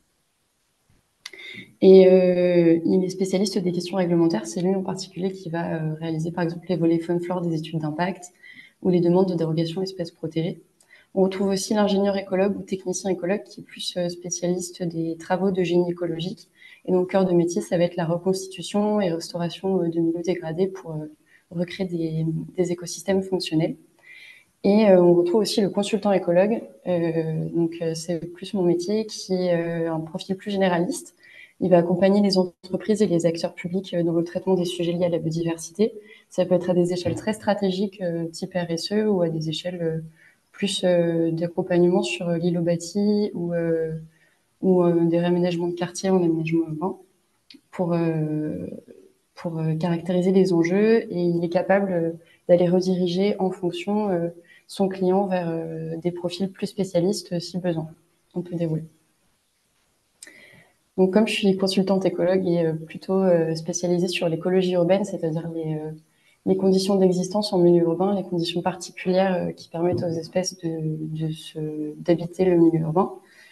Et il est spécialiste des questions réglementaires. C'est lui en particulier qui va réaliser par exemple les volets faune-flore des études d'impact ou les demandes de dérogation espèces protégées. On retrouve aussi l'ingénieur écologue ou technicien écologue qui est plus spécialiste des travaux de génie écologique. Et donc, cœur de métier, ça va être la reconstitution et restauration de milieux dégradés pour recréer des écosystèmes fonctionnels. Et on retrouve aussi le consultant écologue. C'est plus mon métier qui est un profil plus généraliste. Il va accompagner les entreprises et les acteurs publics dans le traitement des sujets liés à la biodiversité. Ça peut être à des échelles très stratégiques, type RSE, ou à des échelles plus d'accompagnement sur l'îlot bâti ou des réaménagements de quartier en aménagement urbain pour caractériser les enjeux. Et il est capable d'aller rediriger en fonction son client vers des profils plus spécialistes si besoin. On peut dérouler. Donc, comme je suis consultante écologue et plutôt spécialisée sur l'écologie urbaine, c'est-à-dire les conditions d'existence en milieu urbain, les conditions particulières qui permettent aux espèces d'habiter le milieu urbain,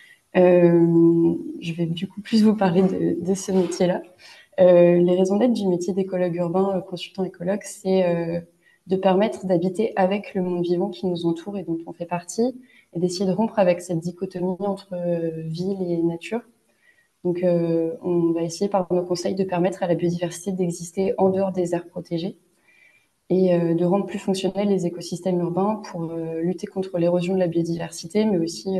je vais du coup plus vous parler de ce métier-là. Les raisons d'être du métier d'écologue urbain, consultant écologue, c'est de permettre d'habiter avec le monde vivant qui nous entoure et dont on fait partie, et d'essayer de rompre avec cette dichotomie entre ville et nature. Donc, on va essayer par nos conseils de permettre à la biodiversité d'exister en dehors des aires protégées. et de rendre plus fonctionnels les écosystèmes urbains pour lutter contre l'érosion de la biodiversité, mais aussi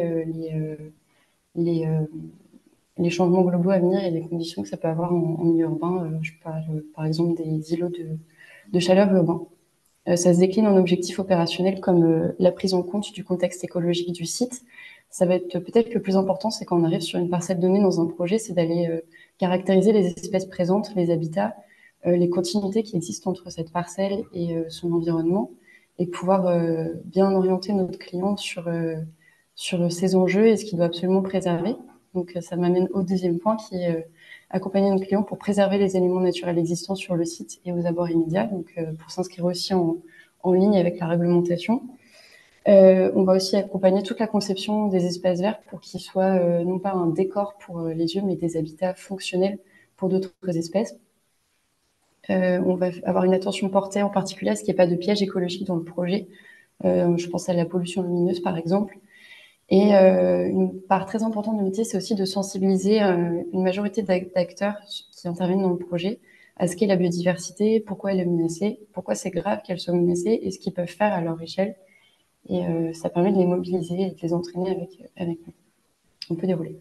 les changements globaux à venir et les conditions que ça peut avoir en milieu urbain. Je parle par exemple des îlots de chaleur urbains. Ça se décline en objectifs opérationnels comme la prise en compte du contexte écologique du site. Ça va être peut-être le plus important, c'est quand on arrive sur une parcelle donnée dans un projet, c'est d'aller caractériser les espèces présentes, les habitats, les continuités qui existent entre cette parcelle et son environnement, et pouvoir bien orienter notre client sur ces enjeux et ce qu'il doit absolument préserver. Donc ça m'amène au deuxième point qui est accompagner notre client pour préserver les éléments naturels existants sur le site et aux abords immédiats, donc pour s'inscrire aussi en ligne avec la réglementation. On va aussi accompagner toute la conception des espaces verts pour qu'ils soient non pas un décor pour les yeux, mais des habitats fonctionnels pour d'autres espèces. On va avoir une attention portée en particulier à ce qu'il n'y ait pas de piège écologique dans le projet. Je pense à la pollution lumineuse, par exemple. Et une part très importante du métier, c'est aussi de sensibiliser une majorité d'acteurs qui interviennent dans le projet à ce qu'est la biodiversité, pourquoi elle est menacée, pourquoi c'est grave qu'elle soit menacée et ce qu'ils peuvent faire à leur échelle. Et ça permet de les mobiliser et de les entraîner avec nous. On peut dérouler.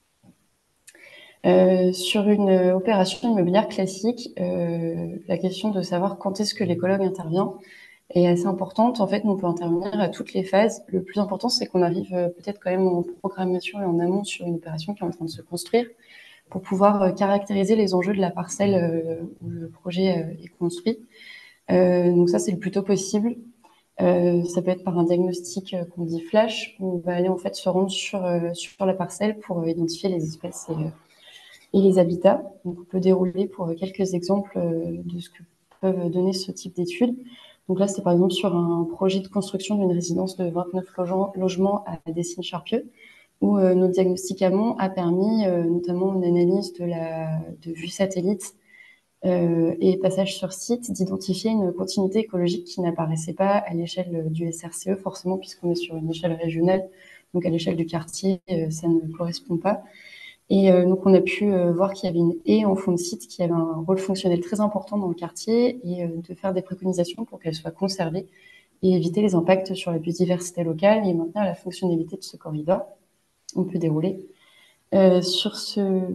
Sur une opération immobilière classique, la question de savoir quand est-ce que l'écologue intervient est assez importante. En fait, on peut intervenir à toutes les phases. Le plus important, c'est qu'on arrive peut-être quand même en programmation et en amont sur une opération qui est en train de se construire pour pouvoir caractériser les enjeux de la parcelle où le projet est construit. Donc ça, c'est le plus tôt possible. Ça peut être par un diagnostic qu'on dit flash, où on va aller en fait se rendre sur la parcelle pour identifier les espèces et les habitats. Donc on peut dérouler pour quelques exemples de ce que peuvent donner ce type d'études. Donc là, c'est par exemple sur un projet de construction d'une résidence de 29 logements à Dessines-Charpieu, où notre diagnostic amont a permis notamment une analyse de vue satellite et passage sur site, d'identifier une continuité écologique qui n'apparaissait pas à l'échelle du SRCE, forcément, puisqu'on est sur une échelle régionale, donc à l'échelle du quartier, ça ne correspond pas. Et donc, on a pu voir qu'il y avait une haie en fond de site qui avait un rôle fonctionnel très important dans le quartier et de faire des préconisations pour qu'elle soit conservée et éviter les impacts sur la biodiversité locale et maintenir la fonctionnalité de ce corridor. On peut dérouler. Sur ce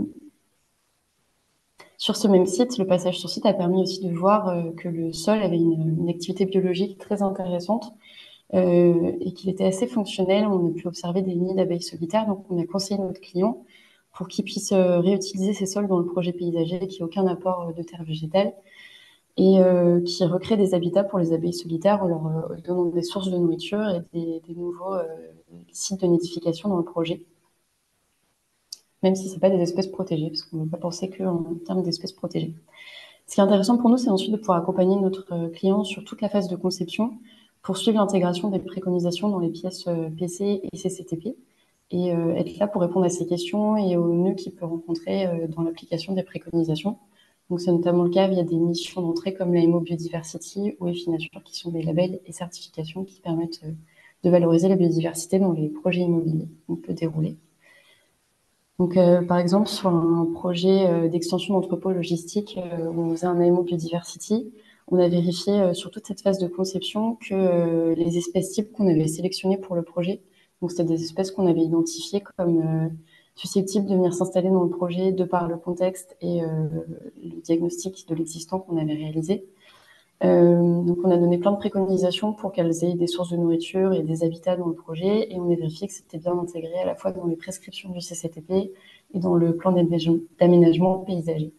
même site, le passage sur site a permis aussi de voir que le sol avait une activité biologique très intéressante et qu'il était assez fonctionnel. On a pu observer des nids d'abeilles solitaires, donc on a conseillé notre client pour qu'il puisse réutiliser ces sols dans le projet paysager, qui n'ait aucun apport de terre végétale, et qui recrée des habitats pour les abeilles solitaires en leur donnant des sources de nourriture et des nouveaux sites de nidification dans le projet, même si ce n'est pas des espèces protégées, parce qu'on ne peut pas penser qu'en termes d'espèces protégées. Ce qui est intéressant pour nous, c'est ensuite de pouvoir accompagner notre client sur toute la phase de conception pour suivre l'intégration des préconisations dans les pièces PC et CCTP, et être là pour répondre à ces questions et aux nœuds qu'il peut rencontrer dans l'application des préconisations. Donc c'est notamment le cas via des missions d'entrée comme la MO Biodiversity ou EFI Nature, qui sont des labels et certifications qui permettent de valoriser la biodiversité dans les projets immobiliers. On peut dérouler. Donc, par exemple, sur un projet d'extension d'entrepôt logistique où on faisait un AMO Biodiversity, on a vérifié sur toute cette phase de conception que les espèces types qu'on avait sélectionnées pour le projet, donc c'était des espèces qu'on avait identifiées comme susceptibles de venir s'installer dans le projet de par le contexte et le diagnostic de l'existant qu'on avait réalisé. Donc on a donné plein de préconisations pour qu'elles aient des sources de nourriture et des habitats dans le projet, et on a vérifié que c'était bien intégré à la fois dans les prescriptions du CCTP et dans le plan d'aménagement paysager.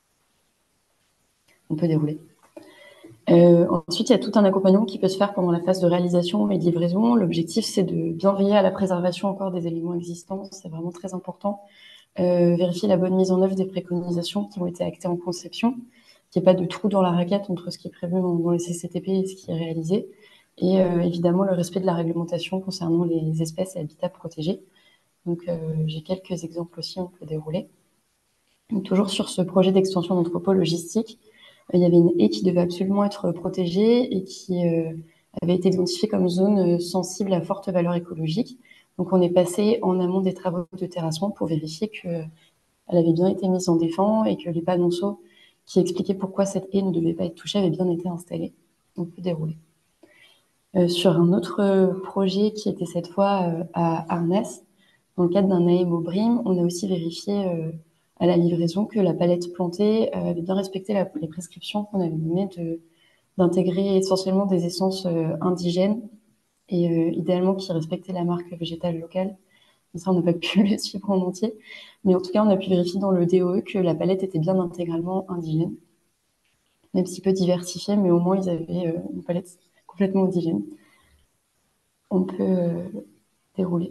On peut dérouler. Ensuite, il y a tout un accompagnement qui peut se faire pendant la phase de réalisation et de livraison. L'objectif, c'est de bien veiller à la préservation encore des éléments existants, c'est vraiment très important. Vérifier la bonne mise en œuvre des préconisations qui ont été actées en conception, qu'il n'y ait pas de trou dans la raquette entre ce qui est prévu dans les CCTP et ce qui est réalisé, et évidemment le respect de la réglementation concernant les espèces et habitats protégés. Donc j'ai quelques exemples aussi, on peut dérouler. Donc, toujours sur ce projet d'extension d'entrepôt logistique, il y avait une haie qui devait absolument être protégée et qui avait été identifiée comme zone sensible à forte valeur écologique. Donc on est passé en amont des travaux de terrassement pour vérifier qu'elle avait bien été mise en défend et que les panonceaux qui expliquaient pourquoi cette haie ne devait pas être touchée avaient bien été installés. On peut dérouler. Sur un autre projet qui était cette fois à Arnas, dans le cadre d'un AMO BRIM, on a aussi vérifié à la livraison que la palette plantée avait bien respecté les prescriptions qu'on avait données d'intégrer essentiellement des essences indigènes et idéalement qui respectaient la marque végétale locale. Donc ça, on n'a pas pu le suivre en entier. Mais en tout cas, on a pu vérifier dans le DOE que la palette était bien intégralement indigène, même si peu diversifiée, mais au moins ils avaient une palette complètement indigène. On peut dérouler.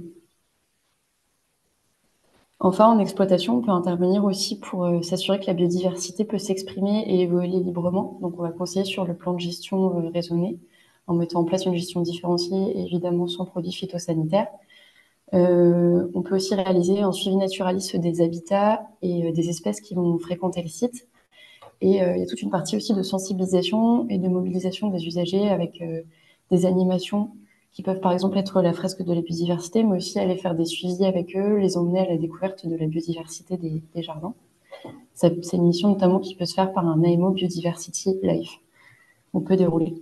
Enfin, en exploitation, on peut intervenir aussi pour s'assurer que la biodiversité peut s'exprimer et évoluer librement. Donc, on va conseiller sur le plan de gestion raisonné, en mettant en place une gestion différenciée et évidemment sans produits phytosanitaires. On peut aussi réaliser un suivi naturaliste des habitats et des espèces qui vont fréquenter le site. Et il y a toute une partie aussi de sensibilisation et de mobilisation des usagers avec des animations qui peuvent par exemple être la fresque de la biodiversité, mais aussi aller faire des suivis avec eux, les emmener à la découverte de la biodiversité des jardins. C'est une mission notamment qui peut se faire par un AMO Biodiversity Life. On peut dérouler.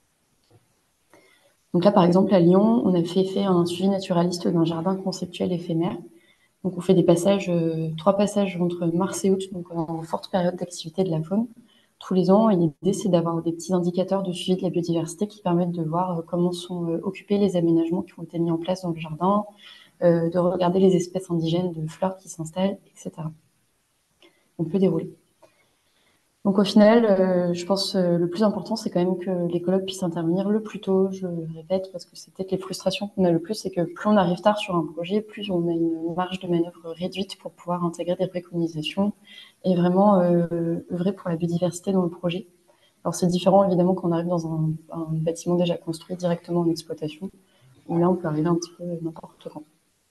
Donc là, par exemple, à Lyon, on a fait un suivi naturaliste d'un jardin conceptuel éphémère. Donc on fait des passages, 3 passages entre mars et août, donc en forte période d'activité de la faune, tous les ans. Et l'idée, c'est d'avoir des petits indicateurs de suivi de la biodiversité qui permettent de voir comment sont occupés les aménagements qui ont été mis en place dans le jardin, de regarder les espèces indigènes de fleurs qui s'installent, etc. On peut dérouler. Donc au final, je pense le plus important, c'est quand même que l'écologue puisse intervenir le plus tôt, je le répète, parce que c'est peut-être les frustrations qu'on a le plus, c'est que plus on arrive tard sur un projet, plus on a une marge de manœuvre réduite pour pouvoir intégrer des préconisations et vraiment œuvrer pour la biodiversité dans le projet. Alors c'est différent évidemment quand on arrive dans un bâtiment déjà construit directement en exploitation, où là on peut arriver un petit peu n'importe quand.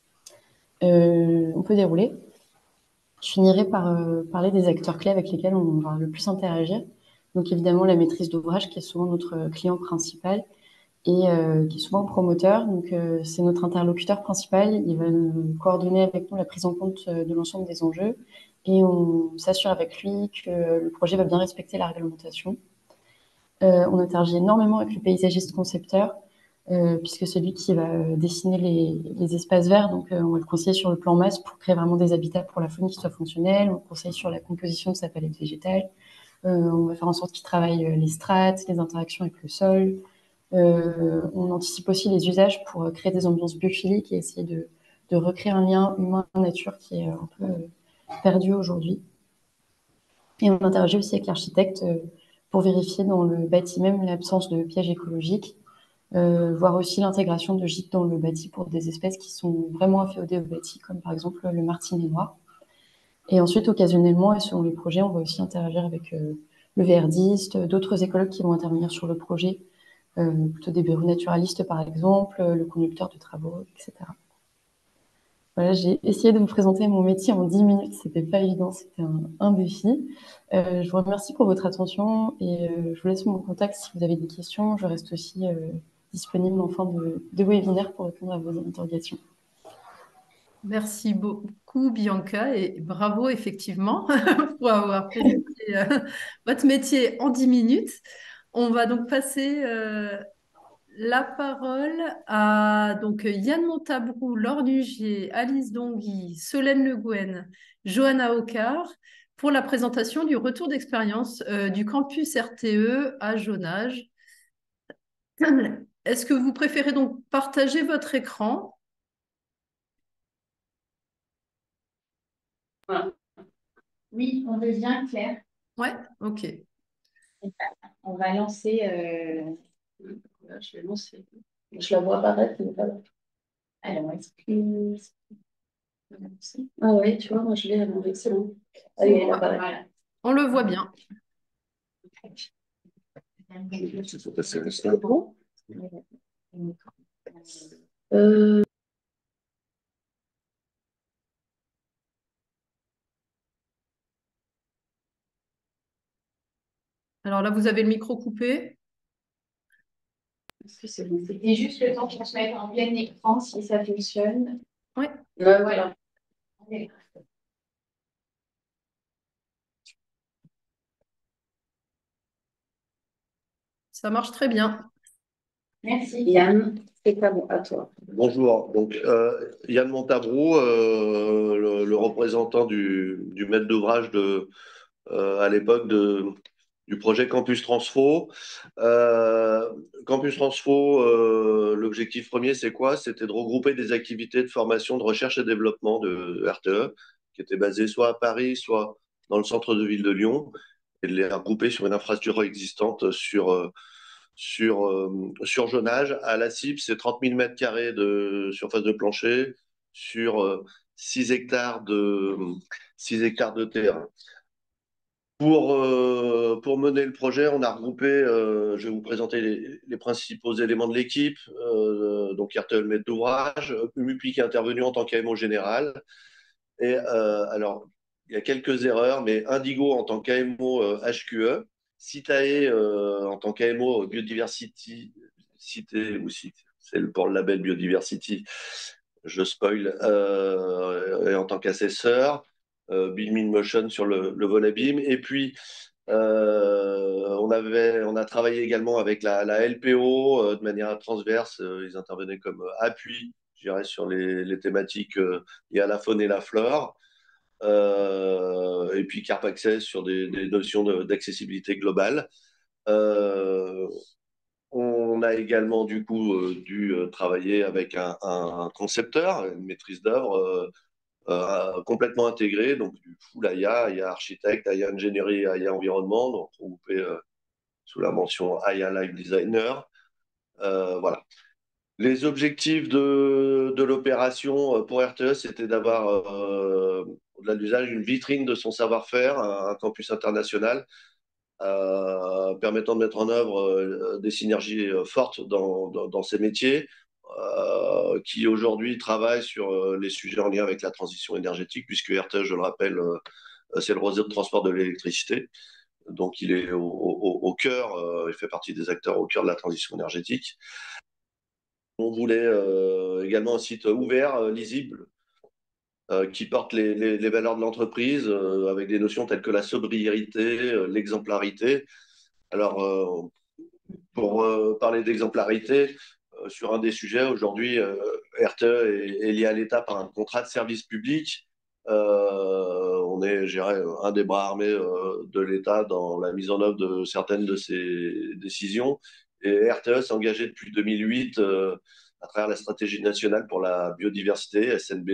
On peut dérouler. Je finirai par parler des acteurs clés avec lesquels on va le plus interagir. Donc évidemment la maîtrise d'ouvrage qui est souvent notre client principal et qui est souvent un promoteur. Donc c'est notre interlocuteur principal. Il va nous coordonner avec nous la prise en compte de l'ensemble des enjeux et on s'assure avec lui que le projet va bien respecter la réglementation. On interagit énormément avec le paysagiste concepteur puisque c'est lui qui va dessiner les espaces verts. Donc, on va le conseiller sur le plan masse pour créer vraiment des habitats pour la faune qui soient fonctionnels. On le conseille sur la composition de sa palette végétale. On va faire en sorte qu'il travaille les strates, les interactions avec le sol. On anticipe aussi les usages pour créer des ambiances biophiliques et essayer de recréer un lien humain-nature qui est un peu perdu aujourd'hui. Et on interagit aussi avec l'architecte pour vérifier dans le bâti même l'absence de pièges écologiques. Voir aussi l'intégration de gîtes dans le bâti pour des espèces qui sont vraiment inféodées au bâti, comme par exemple le martinet noir. Et ensuite, occasionnellement, et selon les projets, on va aussi interagir avec le VRDiste, d'autres écologues qui vont intervenir sur le projet, plutôt des bureaux naturalistes par exemple, le conducteur de travaux, etc. Voilà, j'ai essayé de vous présenter mon métier en 10 minutes, c'était pas évident, c'était un défi. Je vous remercie pour votre attention et je vous laisse mon contact si vous avez des questions. Je reste aussi disponible en fin de webinaire pour répondre à vos interrogations. Merci beaucoup, Bianca, et bravo effectivement pour avoir présenté votre métier en 10 minutes. On va donc passer la parole à donc Yann Montabrou, Laure Nugier, Alice Dongui, Solène Le Gouen, Johanna Ocar pour la présentation du retour d'expérience du campus RTE à Jonage. Est-ce que vous préférez donc partager votre écran? Voilà. Oui, on devient clair. Ouais, ok. On va lancer. Là, je vais lancer. Je la vois apparaître, mais pas là. Alors, est-ce que. Ah ouais, tu vois, moi je l'ai à mon excellent. Ah, elle apparaît. Voilà. On le voit bien. C'est bon. Alors là, vous avez le micro coupé. Est-ce que c'est bon? C'était juste le temps qu'on se mette en plein écran si ça fonctionne. Oui. Voilà. Ça marche très bien. Merci. Yann, c'est à toi. Bonjour, donc Yann Montabrou, le représentant du maître d'ouvrage à l'époque du projet Campus Transfo. Euh, Campus Transfo, l'objectif premier, c'est quoi? C'était de regrouper des activités de formation, de recherche et développement de RTE, qui étaient basées soit à Paris, soit dans le centre de ville de Lyon, et de les regrouper sur une infrastructure existante sur Jonage. À la cible, c'est 30 000 mètres carrés de surface de plancher sur 6 hectares 6 hectares de terrain. Pour mener le projet, on a regroupé, je vais vous présenter les principaux éléments de l'équipe. Donc, RTE, le maître d'ouvrage, UMUPI qui est intervenu en tant qu'AMO général. Et alors, il y a quelques erreurs, mais Indigo en tant qu'AMO HQE, Citae en tant qu'AMO Biodiversity, cité ou cité, c'est pour le label Biodiversity, je spoil, et en tant qu'assesseur, Beam in Motion sur le volet BIM. Et puis, on a travaillé également avec la LPO de manière transverse. Ils intervenaient comme appui, je dirais, sur les thématiques liées à la faune et la flore. Et puis Carp Access sur des notions d'accessibilité globale. Euh, on a également du coup dû travailler avec un concepteur, une maîtrise d'œuvre complètement intégrée, donc du full AIA, AIA architecte, AIA ingénierie, AIA environnement, donc regroupé sous la mention AIA Live Designer. Voilà. Les objectifs de l'opération pour RTE, c'était d'avoir, au-delà de l'usage, une vitrine de son savoir-faire, un campus international, permettant de mettre en œuvre des synergies fortes dans ces métiers, qui aujourd'hui travaillent sur les sujets en lien avec la transition énergétique, puisque RTE, je le rappelle, c'est le réseau de transport de l'électricité. Donc, il est au cœur, il fait partie des acteurs au cœur de la transition énergétique. On voulait également un site ouvert, lisible, qui porte les valeurs de l'entreprise avec des notions telles que la sobriété, l'exemplarité. Alors, pour parler d'exemplarité, sur un des sujets, aujourd'hui, RTE est lié à l'État par un contrat de service public. On est, je dirais, un des bras armés de l'État dans la mise en œuvre de certaines de ces décisions. Et RTE s'est engagé depuis 2008 à travers la stratégie nationale pour la biodiversité, SNB,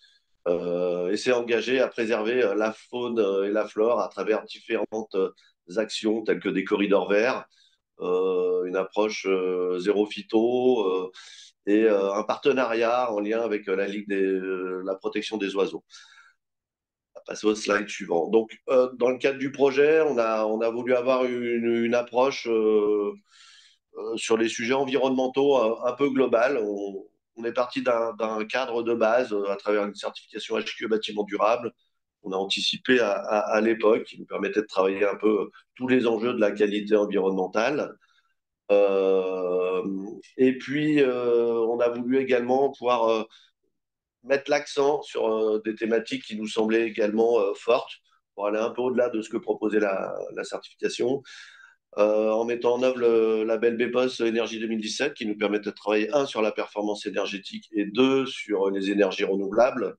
et s'est engagé à préserver la faune et la flore à travers différentes actions telles que des corridors verts, une approche zéro phyto et un partenariat en lien avec la Ligue la protection des oiseaux. On va passer au slide suivant. Donc, dans le cadre du projet, on a voulu avoir une approche sur les sujets environnementaux un peu globale. On est parti d'un cadre de base à travers une certification HQE bâtiment durable. On a anticipé à l'époque, qui nous permettait de travailler un peu tous les enjeux de la qualité environnementale. Et puis, on a voulu également pouvoir mettre l'accent sur des thématiques qui nous semblaient également fortes, pour aller un peu au-delà de ce que proposait la certification, en mettant en œuvre le label BPOS Énergie 2017, qui nous permettait de travailler, un, sur la performance énergétique et deux, sur les énergies renouvelables.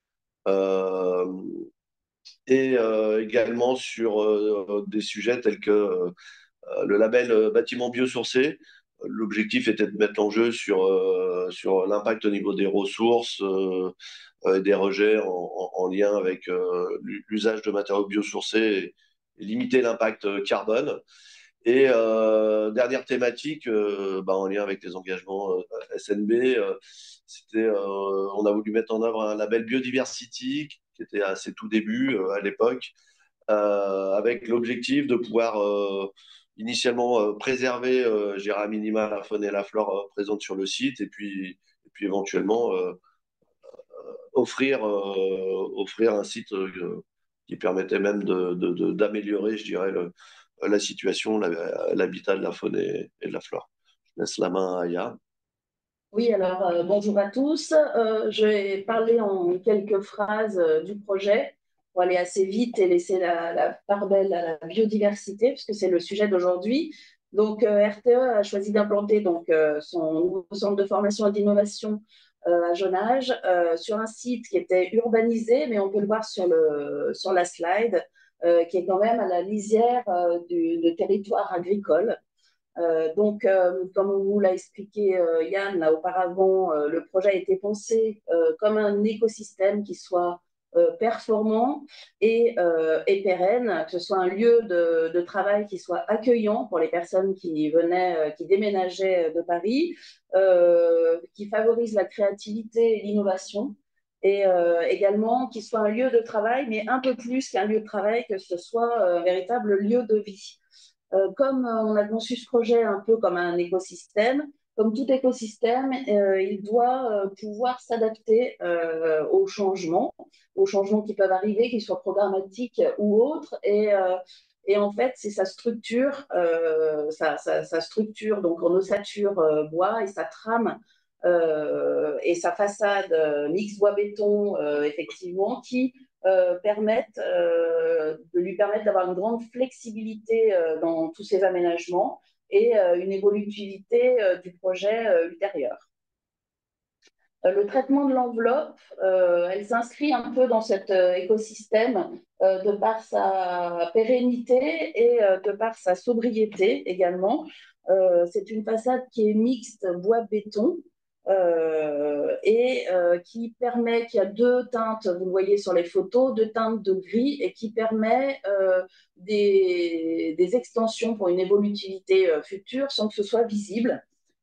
Et également sur des sujets tels que le label bâtiment biosourcé. L'objectif était de mettre l'enjeu sur l'impact au niveau des ressources et des rejets en lien avec l'usage de matériaux biosourcés et limiter l'impact carbone. Et dernière thématique, en lien avec les engagements SNB, on a voulu mettre en œuvre un label Biodiversity qui était à ses tout débuts à l'époque, avec l'objectif de pouvoir initialement préserver, je dirais à minima, la faune et la flore présentes sur le site, et puis éventuellement offrir un site qui permettait même d'améliorer, je dirais, la situation, l'habitat de la faune et de la flore. Je laisse la main à Aya. Oui, alors bonjour à tous. Je vais parler en quelques phrases du projet pour aller assez vite et laisser la part belle à la biodiversité, puisque c'est le sujet d'aujourd'hui. Donc, RTE a choisi d'implanter son nouveau centre de formation et d'innovation à Jonage sur un site qui était urbanisé, mais on peut le voir sur la slide, qui est quand même à la lisière de territoire agricole. Comme vous l'a expliqué Yann là, auparavant, le projet a été pensé comme un écosystème qui soit performant et pérenne, que ce soit un lieu de travail qui soit accueillant pour les personnes qui venaient, qui déménageaient de Paris, qui favorise la créativité et l'innovation, et également qui soit un lieu de travail, mais un peu plus qu'un lieu de travail, que ce soit un véritable lieu de vie. Comme on a conçu ce projet un peu comme un écosystème, comme tout écosystème, il doit pouvoir s'adapter aux changements qui peuvent arriver, qu'ils soient programmatiques ou autres. Et en fait, c'est sa structure, donc en ossature bois et sa trame et sa façade mix bois-béton, effectivement, qui de lui permettre d'avoir une grande flexibilité dans tous ces aménagements et une évolutivité du projet ultérieur. Le traitement de l'enveloppe, elle s'inscrit un peu dans cet écosystème de par sa pérennité et de par sa sobriété également. C'est une façade qui est mixte bois-béton qui permet, qui a deux teintes, vous le voyez sur les photos, deux teintes de gris et qui permet des extensions pour une évolutivité future sans que ce soit visible.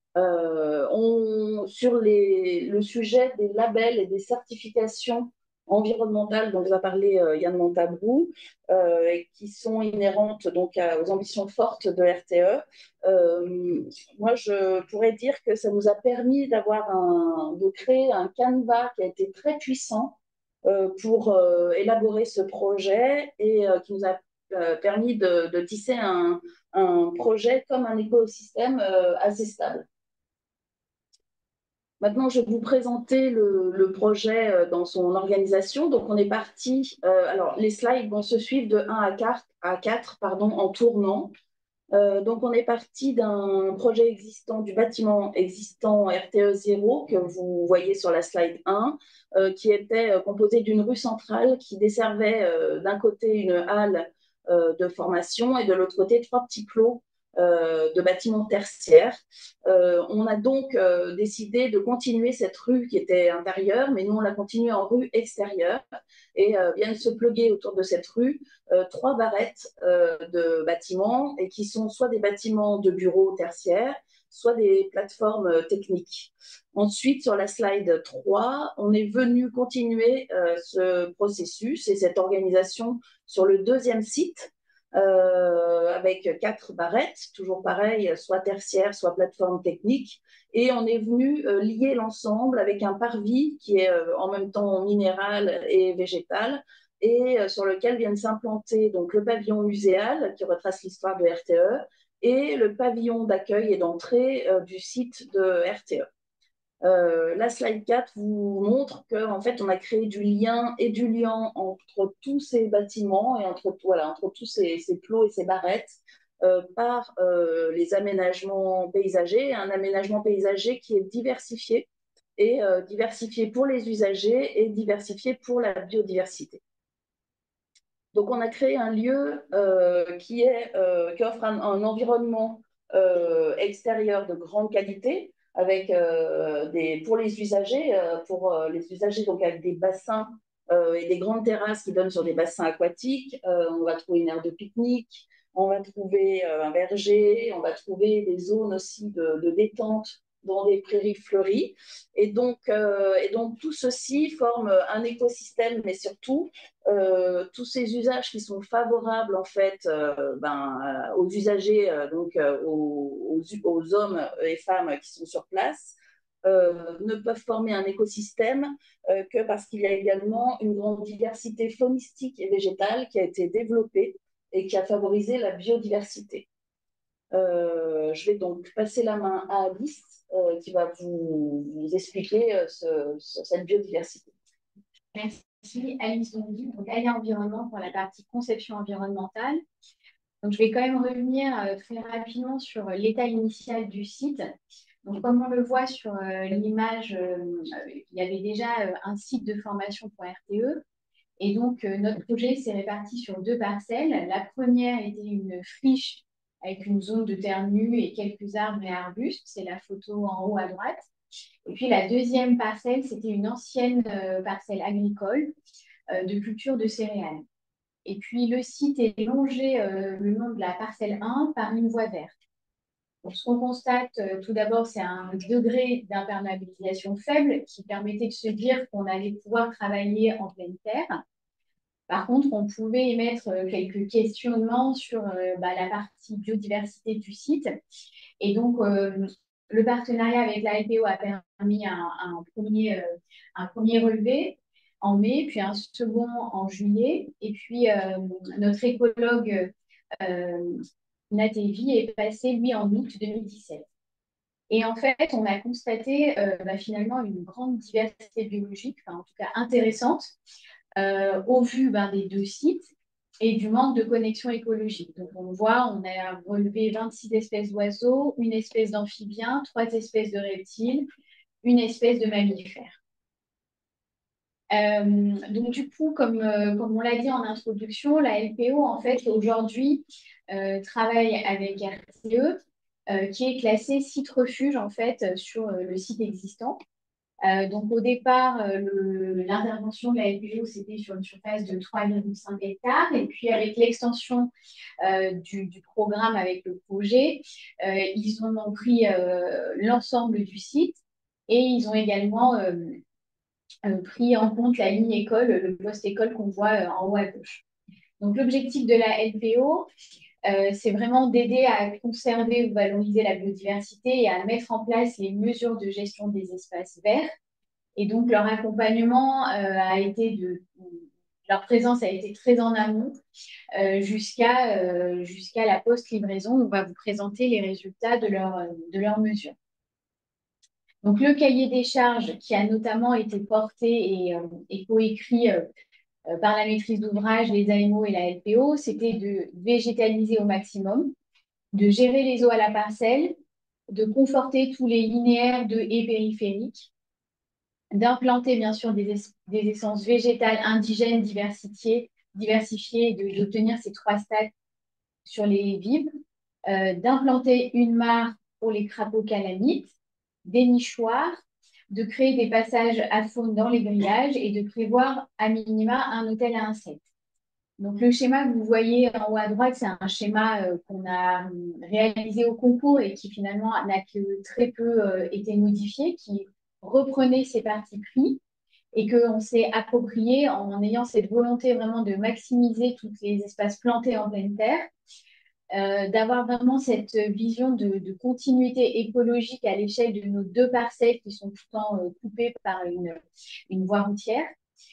Sur le sujet des labels et des certifications environnementales dont vous a parlé Yann Montabrou, et qui sont inhérentes donc aux ambitions fortes de RTE. Moi, je pourrais dire que ça nous a permis de créer un canevas qui a été très puissant pour élaborer ce projet et qui nous a permis de tisser un projet comme un écosystème assez stable. Maintenant, je vais vous présenter le projet dans son organisation. Donc, on est parti. Alors, les slides vont se suivre de 1 à 4 pardon, en tournant. Donc, on est parti d'un projet existant, du bâtiment existant RTE 0 que vous voyez sur la slide 1, qui était composé d'une rue centrale qui desservait d'un côté une halle de formation et de l'autre côté 3 petits plots de bâtiments tertiaires. On a donc décidé de continuer cette rue qui était intérieure, mais nous, on l'a continuée en rue extérieure et viennent se pluguer autour de cette rue 3 barrettes de bâtiments et qui sont soit des bâtiments de bureaux tertiaires, soit des plateformes techniques. Ensuite, sur la slide 3, on est venu continuer ce processus et cette organisation sur le deuxième site avec 4 barrettes, toujours pareil, soit tertiaire, soit plateforme technique. Et on est venu lier l'ensemble avec un parvis qui est en même temps minéral et végétal, et sur lequel viennent s'implanter donc le pavillon muséal qui retrace l'histoire de RTE et le pavillon d'accueil et d'entrée du site de RTE. La slide 4 vous montre qu'en fait, on a créé du lien entre tous ces bâtiments et entre tous ces plots et ces barrettes par les aménagements paysagers, un aménagement paysager qui est diversifié et diversifié pour les usagers et diversifié pour la biodiversité. Donc, on a créé un lieu qui offre un environnement extérieur de grande qualité, avec pour les usagers, donc avec des bassins et des grandes terrasses qui donnent sur des bassins aquatiques. On va trouver une aire de pique-nique, on va trouver un verger, on va trouver des zones aussi de détente dans des prairies fleuries. Et donc tout ceci forme un écosystème, mais surtout tous ces usages qui sont favorables en fait aux usagers, aux hommes et femmes qui sont sur place, ne peuvent former un écosystème que parce qu'il y a également une grande diversité faunistique et végétale qui a été développée et qui a favorisé la biodiversité. Je vais donc passer la main à Alice qui va vous expliquer cette biodiversité. Merci. Alice Dondy, donc AIA Environnement pour la partie conception environnementale. Donc, je vais quand même revenir très rapidement sur l'état initial du site. Donc, comme on le voit sur l'image, il y avait déjà un site de formation pour RTE. Et donc, notre projet s'est réparti sur 2 parcelles. La première était une friche avec une zone de terre nue et quelques arbres et arbustes. C'est la photo en haut à droite. Et puis, la deuxième parcelle, c'était une ancienne parcelle agricole de culture de céréales. Et puis, le site est longé le long de la parcelle 1 par une voie verte. Donc, ce qu'on constate, tout d'abord, c'est un degré d'imperméabilisation faible qui permettait de se dire qu'on allait pouvoir travailler en pleine terre. Par contre, on pouvait émettre quelques questionnements sur la partie biodiversité du site. Et donc, le partenariat avec la LPO a permis un premier relevé en mai, puis un second en juillet. Et puis, notre écologue Natevi est passé, lui, en août 2017. Et en fait, on a constaté finalement une grande diversité biologique, en tout cas intéressante, au vu des 2 sites et du manque de connexion écologique. Donc, on voit, on a relevé 26 espèces d'oiseaux, une espèce d'amphibien, 3 espèces de reptiles, une espèce de mammifère. Donc, du coup, comme on l'a dit en introduction, la LPO, en fait, aujourd'hui, travaille avec RTE, qui est classé site refuge, en fait, sur le site existant. Donc, au départ, l'intervention de la LPO, c'était sur une surface de 3,5 hectares. Et puis, avec l'extension du programme avec le projet, ils ont pris l'ensemble du site et ils ont également pris en compte la ligne école, le poste-école qu'on voit en haut à gauche. Donc, l'objectif de la LPO, c'est vraiment d'aider à conserver ou valoriser la biodiversité et à mettre en place les mesures de gestion des espaces verts. Et donc, leur accompagnement leur présence a été très en amont jusqu'à la post-livraison où on va vous présenter les résultats de leurs mesures. Donc, le cahier des charges qui a notamment été porté et coécrit par la maîtrise d'ouvrage, les AMO et la LPO, c'était de végétaliser au maximum, de gérer les eaux à la parcelle, de conforter tous les linéaires de haies périphériques, d'implanter bien sûr des essences végétales indigènes diversifiées et d'obtenir ces 3 stades sur les vives, d'implanter une mare pour les crapauds calamites, des nichoirs, de créer des passages à faune dans les grillages et de prévoir à minima un hôtel à insectes. Donc, le schéma que vous voyez en haut à droite, c'est un schéma qu'on a réalisé au concours et qui finalement n'a que très peu été modifié, qui reprenait ces parties pris et qu'on s'est approprié en ayant cette volonté vraiment de maximiser tous les espaces plantés en pleine terre, d'avoir vraiment cette vision de continuité écologique à l'échelle de nos 2 parcelles qui sont tout le temps coupées par une voie routière.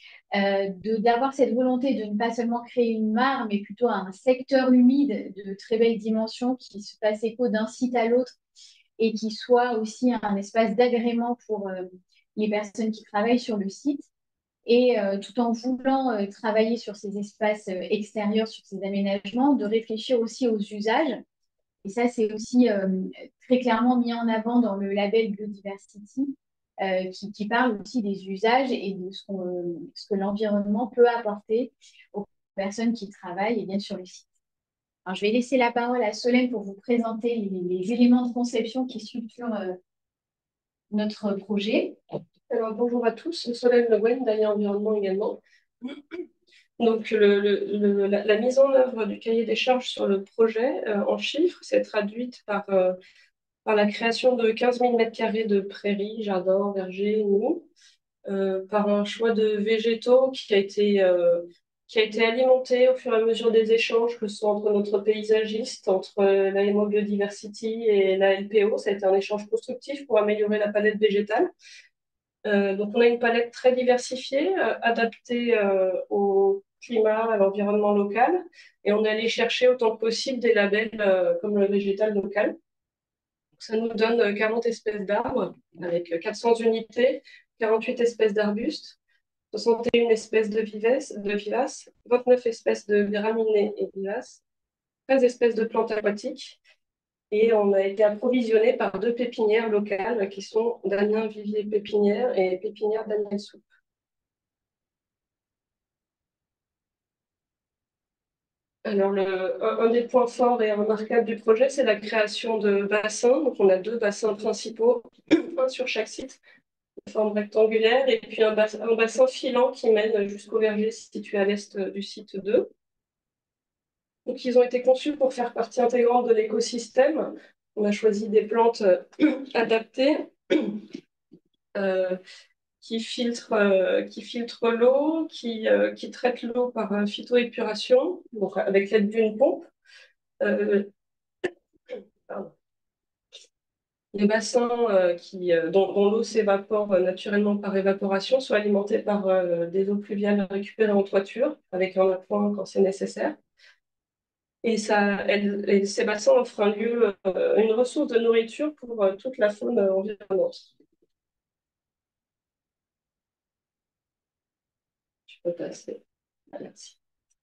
D'avoir cette volonté de ne pas seulement créer une mare, mais plutôt un secteur humide de très belle dimension qui se fasse écho d'un site à l'autre et qui soit aussi un espace d'agrément pour les personnes qui travaillent sur le site. Et tout en voulant travailler sur ces espaces extérieurs, sur ces aménagements, de réfléchir aussi aux usages. Et ça, c'est aussi très clairement mis en avant dans le label Biodiversity, qui parle aussi des usages et de ce que l'environnement peut apporter aux personnes qui travaillent et bien sur le site. Alors, je vais laisser la parole à Solène pour vous présenter les éléments de conception qui structurent notre projet. Alors, bonjour à tous, Solène Le Guen, d'Alia Environnement également. Donc, la mise en œuvre du cahier des charges sur le projet en chiffres s'est traduite par la création de 15 000 m² de prairies, jardins, vergers, nids, par un choix de végétaux qui a été alimenté au fur et à mesure des échanges, que ce soit entre notre paysagiste, entre l'AMO Biodiversity et la LPO. Ça a été un échange constructif pour améliorer la palette végétale. Donc, on a une palette très diversifiée, adaptée au climat, à l'environnement local. Et on est allé chercher autant que possible des labels comme le végétal local. Ça nous donne 40 espèces d'arbres avec 400 unités, 48 espèces d'arbustes, 61 espèces de vivaces, 29 espèces de graminées et vivaces, 13 espèces de plantes aquatiques. Et on a été approvisionné par 2 pépinières locales qui sont Damien Vivier Pépinière et Pépinière Daniel Soupe. Alors, un des points forts et remarquables du projet, c'est la création de bassins. Donc, on a 2 bassins principaux, un sur chaque site, de forme rectangulaire, et puis un bassin filant qui mène jusqu'au verger situé à l'est du site 2. Donc, ils ont été conçus pour faire partie intégrante de l'écosystème. On a choisi des plantes adaptées qui filtrent l'eau, qui traitent l'eau par phytoépuration, donc avec l'aide d'une pompe. Euh, pardon. Les bassins dont l'eau s'évapore naturellement par évaporation sont alimentés par des eaux pluviales récupérées en toiture, avec un appoint quand c'est nécessaire. Et ces bassins offrent un lieu, une ressource de nourriture pour toute la faune environnante. Je peux passer. Merci.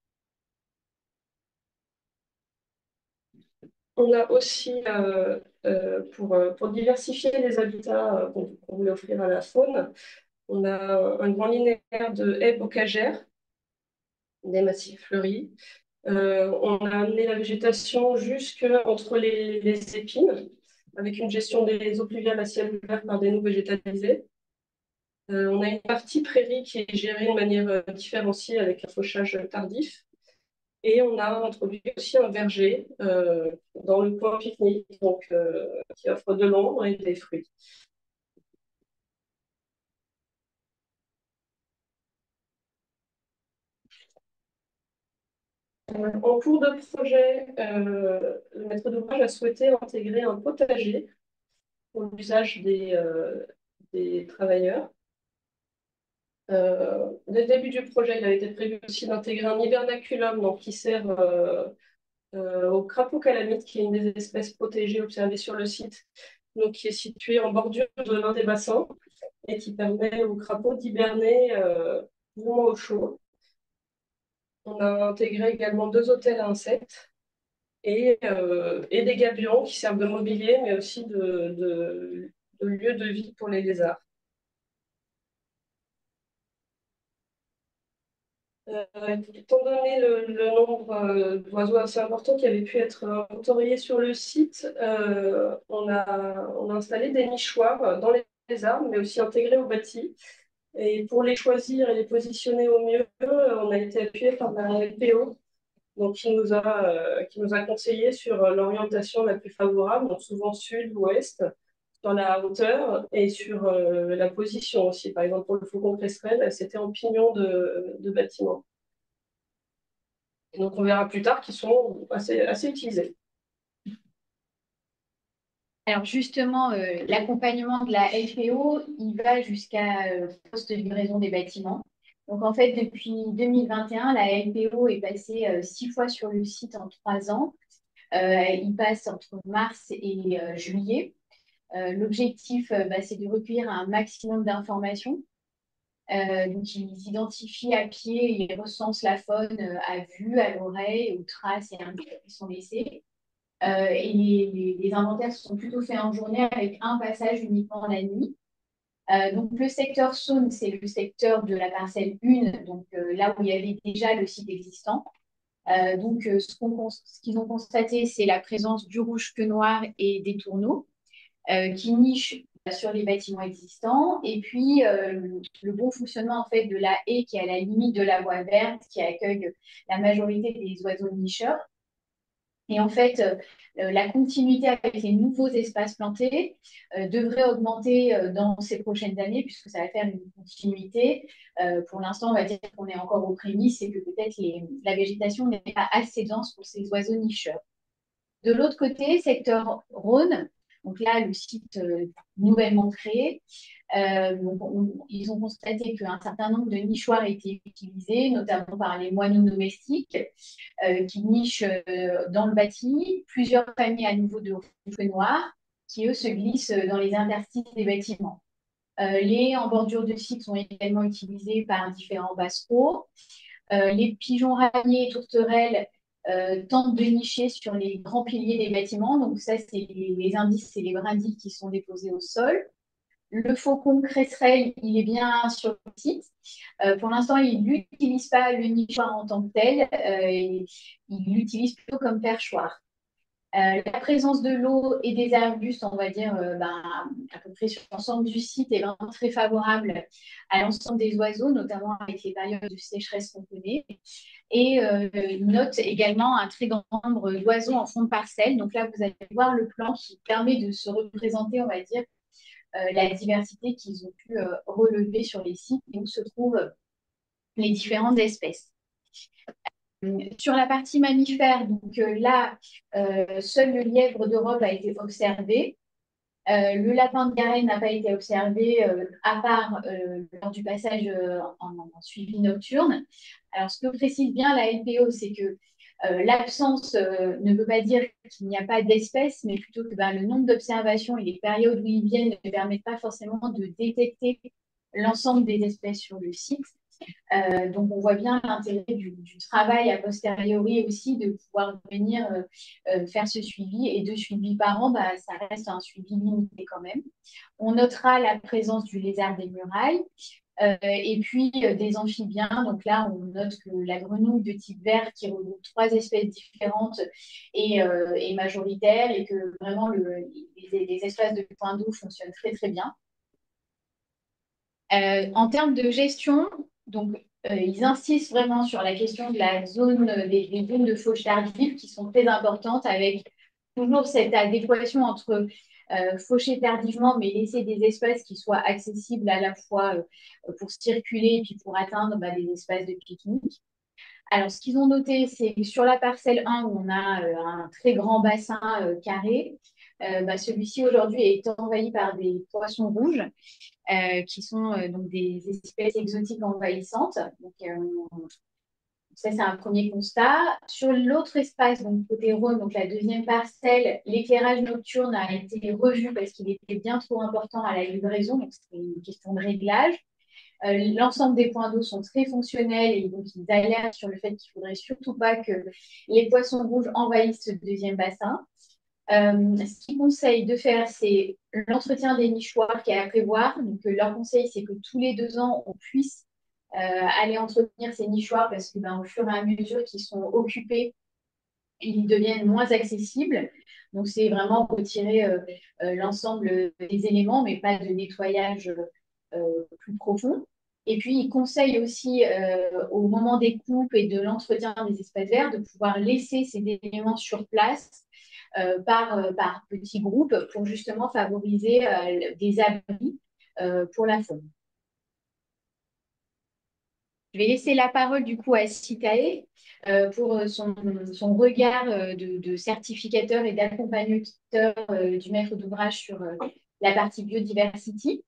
On a aussi, pour diversifier les habitats qu'on voulait offrir à la faune, on a un grand linéaire de haies bocagères, des massifs fleuris. On a amené la végétation jusque entre les épines, avec une gestion des eaux pluviales à ciel ouvert par des noues végétalisées. On a une partie prairie qui est gérée de manière différenciée avec un fauchage tardif. Et on a introduit aussi un verger dans le coin pique-nique, donc qui offre de l'ombre et des fruits. En cours de projet, le maître d'ouvrage a souhaité intégrer un potager pour l'usage des travailleurs. Dès le début du projet, il avait été prévu aussi d'intégrer un hibernaculum donc, qui sert au crapaud calamite, qui est une des espèces protégées observées sur le site, donc qui est situé en bordure de l'un des bassins et qui permet aux crapauds d'hiberner au chaud. On a intégré également 2 hôtels à insectes et des gabions qui servent de mobilier, mais aussi de lieu de vie pour les lézards. Étant donné le nombre d'oiseaux assez important qui avaient pu être entourés sur le site, on a installé des nichoirs dans les arbres, mais aussi intégrés au bâti. Et pour les choisir et les positionner au mieux, on a été appuyé par la LPO, donc qui nous a conseillé sur l'orientation la plus favorable, donc souvent sud-ouest, sur la hauteur et sur la position aussi. Par exemple, pour le faucon cresserelle, c'était en pignon de bâtiment. Et donc, on verra plus tard qu'ils sont assez utilisés. Alors justement, l'accompagnement de la LPO, il va jusqu'à post-livraison des bâtiments. Donc en fait, depuis 2021, la LPO est passée 6 fois sur le site en 3 ans. Il passe entre mars et juillet. L'objectif, c'est de recueillir un maximum d'informations. Donc, ils identifient à pied, ils recensent la faune à vue, à l'oreille, aux traces et indices qui sont laissés. Et les inventaires sont plutôt faits en journée avec un passage uniquement la nuit. Donc, le secteur Saône, c'est le secteur de la parcelle 1, donc là où il y avait déjà le site existant. Ce qu'ils ont constaté, c'est la présence du rouge-queue noir et des tourneaux qui nichent sur les bâtiments existants. Et puis, le bon fonctionnement en fait, de la haie qui est à la limite de la voie verte, qui accueille la majorité des oiseaux nicheurs. Et en fait, la continuité avec les nouveaux espaces plantés devrait augmenter dans ces prochaines années, puisque ça va faire une continuité. Pour l'instant, on va dire qu'on est encore aux prémices et que peut-être la végétation n'est pas assez dense pour ces oiseaux nicheurs. De l'autre côté, secteur Rhône, donc là, le site nouvellement créé, ils ont constaté qu'un certain nombre de nichoirs étaient utilisés, notamment par les moineaux domestiques qui nichent dans le bâti, plusieurs familles à nouveau de rouge noirs qui, eux, se glissent dans les interstices des bâtiments. Les en bordure de site sont également utilisés par différents basses-cours. Les pigeons ramiers et tourterelles tente de nicher sur les grands piliers des bâtiments. Donc ça, c'est les indices, c'est les brindilles qui sont déposés au sol. Le faucon cresserelle, il est bien sur le site. Pour l'instant, il n'utilise pas le nichoir en tant que tel. Il l'utilise plutôt comme perchoir. La présence de l'eau et des arbustes, on va dire, à peu près sur l'ensemble du site, est vraiment très favorable à l'ensemble des oiseaux, notamment avec les périodes de sécheresse qu'on connaît. Et il note également un très grand nombre d'oiseaux en fond de parcelle. Donc là, vous allez voir le plan qui permet de se représenter, on va dire, la diversité qu'ils ont pu relever sur les sites et où se trouvent les différentes espèces. Sur la partie mammifère, donc là, seul le lièvre d'Europe a été observé. Le lapin de Garenne n'a pas été observé, à part lors du passage en suivi nocturne. Alors, ce que précise bien la LPO, c'est que l'absence ne veut pas dire qu'il n'y a pas d'espèces, mais plutôt que le nombre d'observations et les périodes où ils viennent ne permettent pas forcément de détecter l'ensemble des espèces sur le site. Donc, on voit bien l'intérêt du travail a posteriori aussi de pouvoir venir faire ce suivi. Et 2 suivis par an, ça reste un suivi limité quand même. On notera la présence du lézard des murailles et puis des amphibiens. Donc là, on note que la grenouille de type vert qui regroupe 3 espèces différentes est majoritaire et que vraiment les espaces de points d'eau fonctionnent très très bien. En termes de gestion, donc, ils insistent vraiment sur la question de la zone, des zones de fauche tardive qui sont très importantes avec toujours cette adéquation entre faucher tardivement mais laisser des espaces qui soient accessibles à la fois pour circuler et puis pour atteindre des espaces de pique-nique. Alors, ce qu'ils ont noté, c'est que sur la parcelle 1, où on a un très grand bassin carré, celui-ci aujourd'hui est envahi par des poissons rouges qui sont donc des espèces exotiques envahissantes. Donc, ça, c'est un premier constat. Sur l'autre espace, donc côté Rhône, donc la deuxième parcelle, l'éclairage nocturne a été revu parce qu'il était bien trop important à la livraison, donc c'était une question de réglage. L'ensemble des points d'eau sont très fonctionnels et donc ils alertent sur le fait qu'il ne faudrait surtout pas que les poissons rouges envahissent ce deuxième bassin. Ce qu'ils conseillent de faire, c'est l'entretien des nichoirs qui est à prévoir. Donc, leur conseil, c'est que tous les 2 ans, on puisse aller entretenir ces nichoirs parce que, au fur et à mesure qu'ils sont occupés, ils deviennent moins accessibles. Donc, c'est vraiment retirer l'ensemble des éléments, mais pas de nettoyage plus profond. Et puis, ils conseillent aussi, au moment des coupes et de l'entretien des espaces verts, de pouvoir laisser ces éléments sur place par petits groupes pour justement favoriser des abris pour la faune. Je vais laisser la parole du coup à Sitae pour son regard de certificateur et d'accompagnateur du maître d'ouvrage sur la partie biodiversity.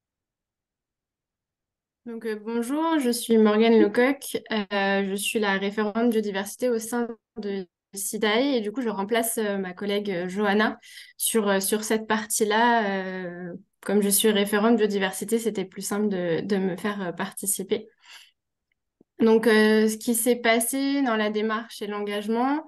Donc, bonjour, je suis Morgane Lecoq, je suis la référente biodiversité au sein de SIDAE et du coup je remplace ma collègue Johanna sur cette partie-là. Comme je suis référente biodiversité, c'était plus simple de me faire participer. Donc, ce qui s'est passé dans la démarche et l'engagement,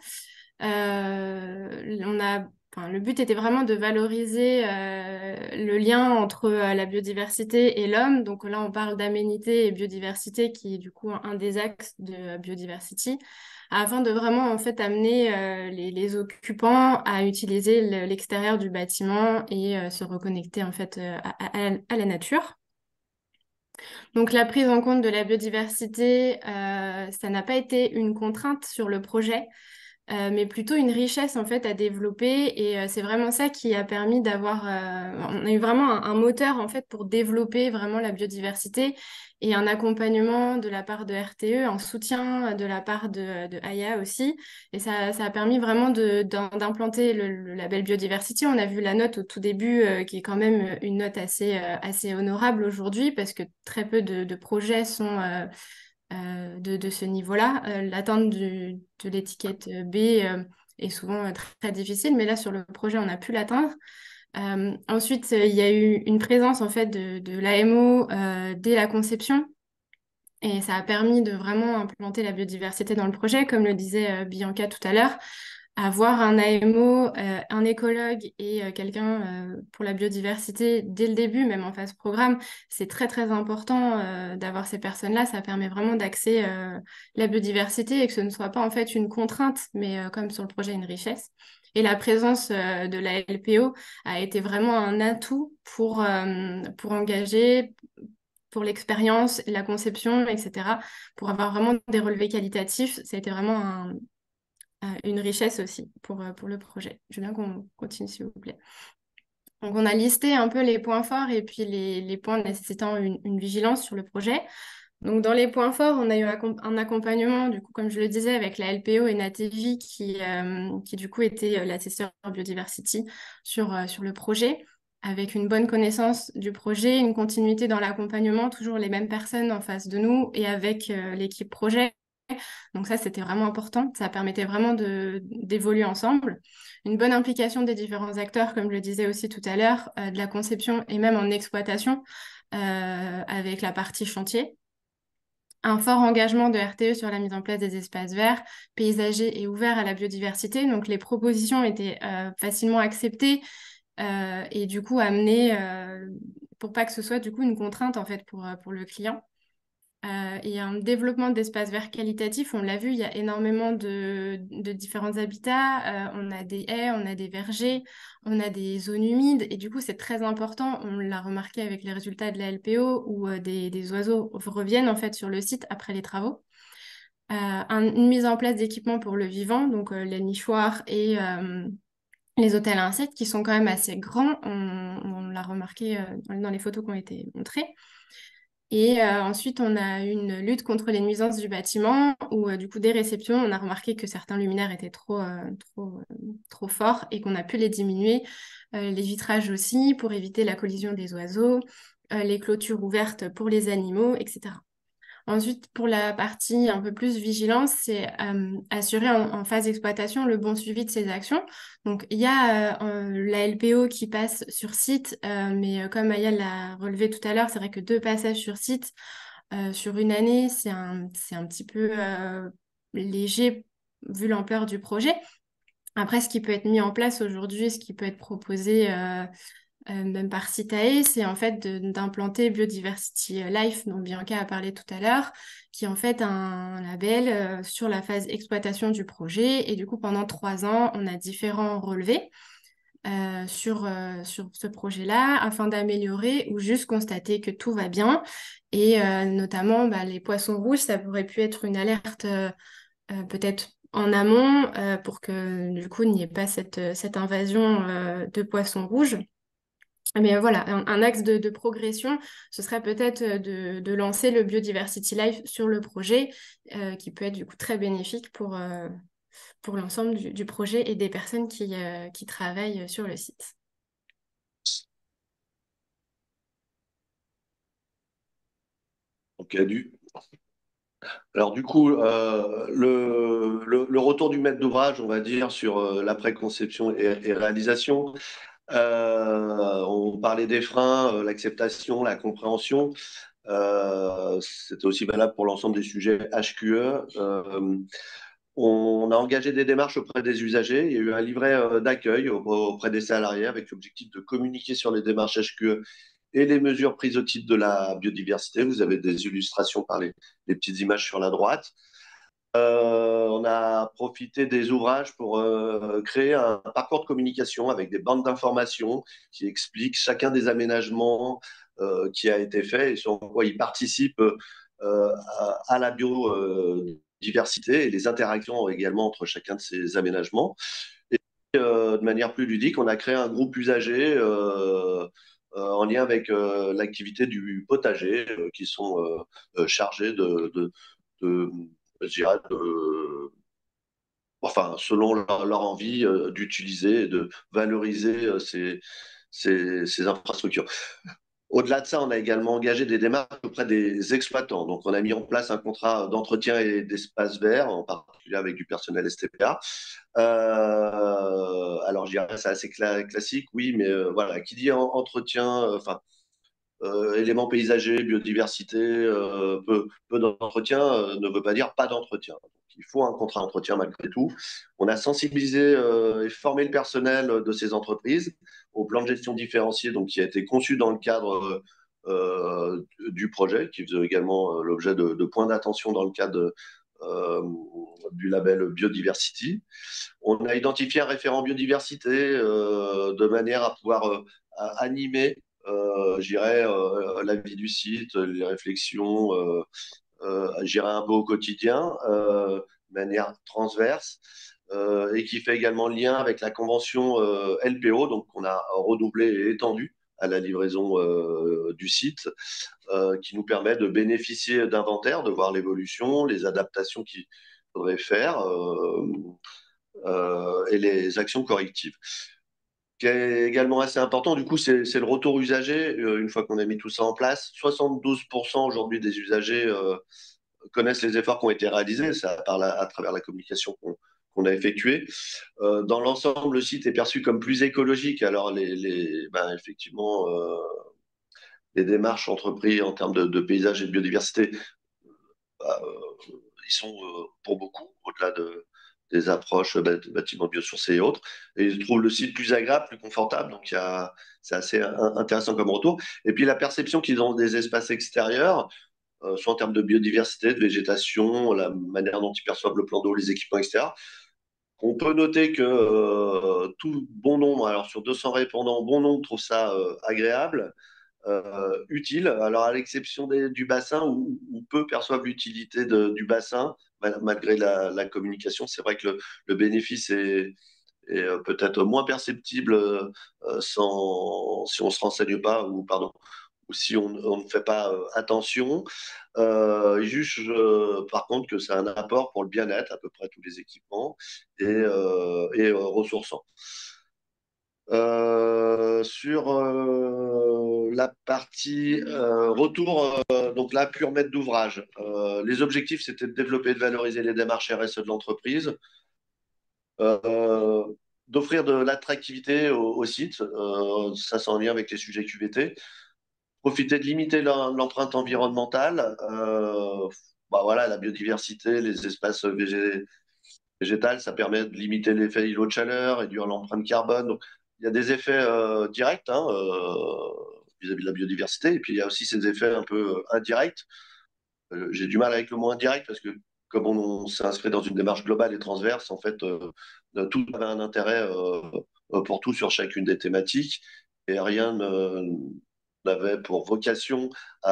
le but était vraiment de valoriser le lien entre la biodiversité et l'homme. Donc là, on parle d'aménité et biodiversité, qui est du coup un des axes de Biodiversity, afin de vraiment en fait amener les occupants à utiliser l'extérieur du bâtiment et se reconnecter en fait à la nature. Donc la prise en compte de la biodiversité, ça n'a pas été une contrainte sur le projet, mais plutôt une richesse en fait à développer. Et c'est vraiment ça qui a permis d'avoir, on a eu vraiment un moteur en fait pour développer vraiment la biodiversité et un accompagnement de la part de RTE, un soutien de la part de AIA aussi. Et ça a permis vraiment d'implanter le label Biodiversity. On a vu la note au tout début, qui est quand même une note assez honorable aujourd'hui, parce que très peu de projets sont de ce niveau-là. L'atteinte de l'étiquette B est souvent très difficile, mais là, sur le projet, on a pu l'atteindre. Ensuite, il y a eu une présence en fait de l'AMO dès la conception. Et ça a permis de vraiment implanter la biodiversité dans le projet, comme le disait Bianca tout à l'heure. Avoir un AMO, un écologue et quelqu'un pour la biodiversité dès le début, même en phase programme, c'est très très important d'avoir ces personnes-là. Ça permet vraiment d'axer la biodiversité et que ce ne soit pas en fait une contrainte, mais comme sur le projet, une richesse. Et la présence de la LPO a été vraiment un atout pour engager, pour l'expérience, la conception, etc., pour avoir vraiment des relevés qualitatifs. Ça a été vraiment une richesse aussi pour le projet. Je veux bien qu'on continue, s'il vous plaît. Donc, on a listé un peu les points forts et puis les points nécessitant une vigilance sur le projet. Donc, dans les points forts, on a eu un accompagnement, du coup, comme je le disais, avec la LPO et Natevi qui du coup, était l'assesseur Biodiversity sur le projet, avec une bonne connaissance du projet, une continuité dans l'accompagnement, toujours les mêmes personnes en face de nous et avec l'équipe projet. Donc ça, c'était vraiment important. Ça permettait vraiment d'évoluer ensemble. Une bonne implication des différents acteurs, comme je le disais aussi tout à l'heure, de la conception et même en exploitation avec la partie chantier. Un fort engagement de RTE sur la mise en place des espaces verts, paysagers et ouverts à la biodiversité. Donc les propositions étaient facilement acceptées et du coup amenées pour pas que ce soit du coup une contrainte en fait pour le client. Il y a un développement d'espaces verts qualitatifs. On l'a vu, il y a énormément de différents habitats. On a des haies, on a des vergers, on a des zones humides. Et du coup, c'est très important. On l'a remarqué avec les résultats de la LPO où des oiseaux reviennent en fait sur le site après les travaux. Une mise en place d'équipements pour le vivant, donc les nichoirs et les hôtels à insectes qui sont quand même assez grands. On l'a remarqué dans les photos qui ont été montrées. Et ensuite, on a une lutte contre les nuisances du bâtiment, où du coup, des réceptions, on a remarqué que certains luminaires étaient trop forts et qu'on a pu les diminuer. Les vitrages aussi, pour éviter la collision des oiseaux, les clôtures ouvertes pour les animaux, etc. Ensuite, pour la partie un peu plus vigilance, c'est assurer en phase d'exploitation le bon suivi de ces actions. Donc, il y a la LPO qui passe sur site, mais comme Aya l'a relevé tout à l'heure, c'est vrai que 2 passages sur site sur une année, c'est un petit peu léger vu l'ampleur du projet. Après, ce qui peut être mis en place aujourd'hui, ce qui peut être proposé même par Citae, c'est en fait d'implanter Biodiversity Life, dont Bianca a parlé tout à l'heure, qui est en fait un label sur la phase exploitation du projet. Et du coup, pendant 3 ans, on a différents relevés sur ce projet-là afin d'améliorer ou juste constater que tout va bien. Et notamment, bah, les poissons rouges, ça pourrait pu être une alerte peut-être en amont pour que du coup, il n'y ait pas cette invasion de poissons rouges. Mais voilà, un axe de progression, ce serait peut-être de lancer le Biodiversity Life sur le projet, qui peut être du coup très bénéfique pour l'ensemble du projet et des personnes qui travaillent sur le site. Ok, alors du coup, le retour du maître d'ouvrage, on va dire, sur la préconception et réalisation. On parlait des freins, l'acceptation, la compréhension. C'était aussi valable pour l'ensemble des sujets HQE. On a engagé des démarches auprès des usagers. Il y a eu un livret d'accueil auprès des salariés avec l'objectif de communiquer sur les démarches HQE et les mesures prises au titre de la biodiversité. Vous avez des illustrations par les petites images sur la droite. On a profité des ouvrages pour créer un parcours de communication avec des bandes d'informations qui expliquent chacun des aménagements qui a été fait et sur quoi ils participent à la biodiversité et les interactions également entre chacun de ces aménagements. Et de manière plus ludique, on a créé un groupe usager en lien avec l'activité du potager qui sont chargés de je dirais, enfin, selon leur envie d'utiliser et de valoriser ces infrastructures. Au-delà de ça, on a également engagé des démarches auprès des exploitants. Donc, on a mis en place un contrat d'entretien et d'espace vert, en particulier avec du personnel STPA. Alors, je dirais c'est assez classique, oui, mais voilà, qui dit entretien, enfin, éléments paysagers, biodiversité, peu d'entretien ne veut pas dire pas d'entretien. Donc, il faut un contrat d'entretien malgré tout. On a sensibilisé et formé le personnel de ces entreprises au plan de gestion différencié, donc qui a été conçu dans le cadre du projet, qui faisait également l'objet de points d'attention dans le cadre euh, du label Biodiversity. On a identifié un référent biodiversité de manière à pouvoir à animer, la vie du site, les réflexions, un peu au quotidien, de manière transverse. Et qui fait également lien avec la convention LPO, donc on a redoublé et étendu à la livraison du site, qui nous permet de bénéficier d'inventaires, de voir l'évolution, les adaptations qu'il faudrait faire et les actions correctives. Ce qui est également assez important, du coup, c'est le retour usager. Une fois qu'on a mis tout ça en place, 72% aujourd'hui des usagers connaissent les efforts qui ont été réalisés, ça à travers la communication qu'on a effectuée. Dans l'ensemble, le site est perçu comme plus écologique. Alors, effectivement, les démarches entreprises en termes de paysage et de biodiversité, bah, ils sont pour beaucoup au-delà des approches bâtiments biosourcés et autres. Et ils trouvent le site plus agréable, plus confortable. Donc, c'est assez intéressant comme retour. Et puis, la perception qu'ils ont des espaces extérieurs, soit en termes de biodiversité, de végétation, la manière dont ils perçoivent le plan d'eau, les équipements, etc. On peut noter que tout bon nombre, alors sur 200 répondants, bon nombre trouve ça agréable, utile. Alors à l'exception du bassin, où peu perçoivent l'utilité du bassin, malgré la communication, c'est vrai que le bénéfice est peut-être moins perceptible si on ne se renseigne pas, ou pardon, ou si on ne fait pas attention. Ils jugent par contre que c'est un apport pour le bien-être, à peu près tous les équipements, et ressourçant. Sur la partie retour, donc là, pur maître d'ouvrage. Les objectifs, c'était de développer et de valoriser les démarches RSE de l'entreprise, euh, d'offrir de l'attractivité au site, ça c'est en lien avec les sujets QVT, profiter de limiter l'empreinte environnementale, voilà, la biodiversité, les espaces végétales, ça permet de limiter l'effet îlot de chaleur, réduire l'empreinte carbone. Donc, il y a des effets directs vis-à-vis de la biodiversité, et puis il y a aussi ces effets un peu indirects. J'ai du mal avec le mot indirect parce que comme on s'inscrit dans une démarche globale et transverse, en fait, tout avait un intérêt pour tout sur chacune des thématiques, et rien n'avait pour vocation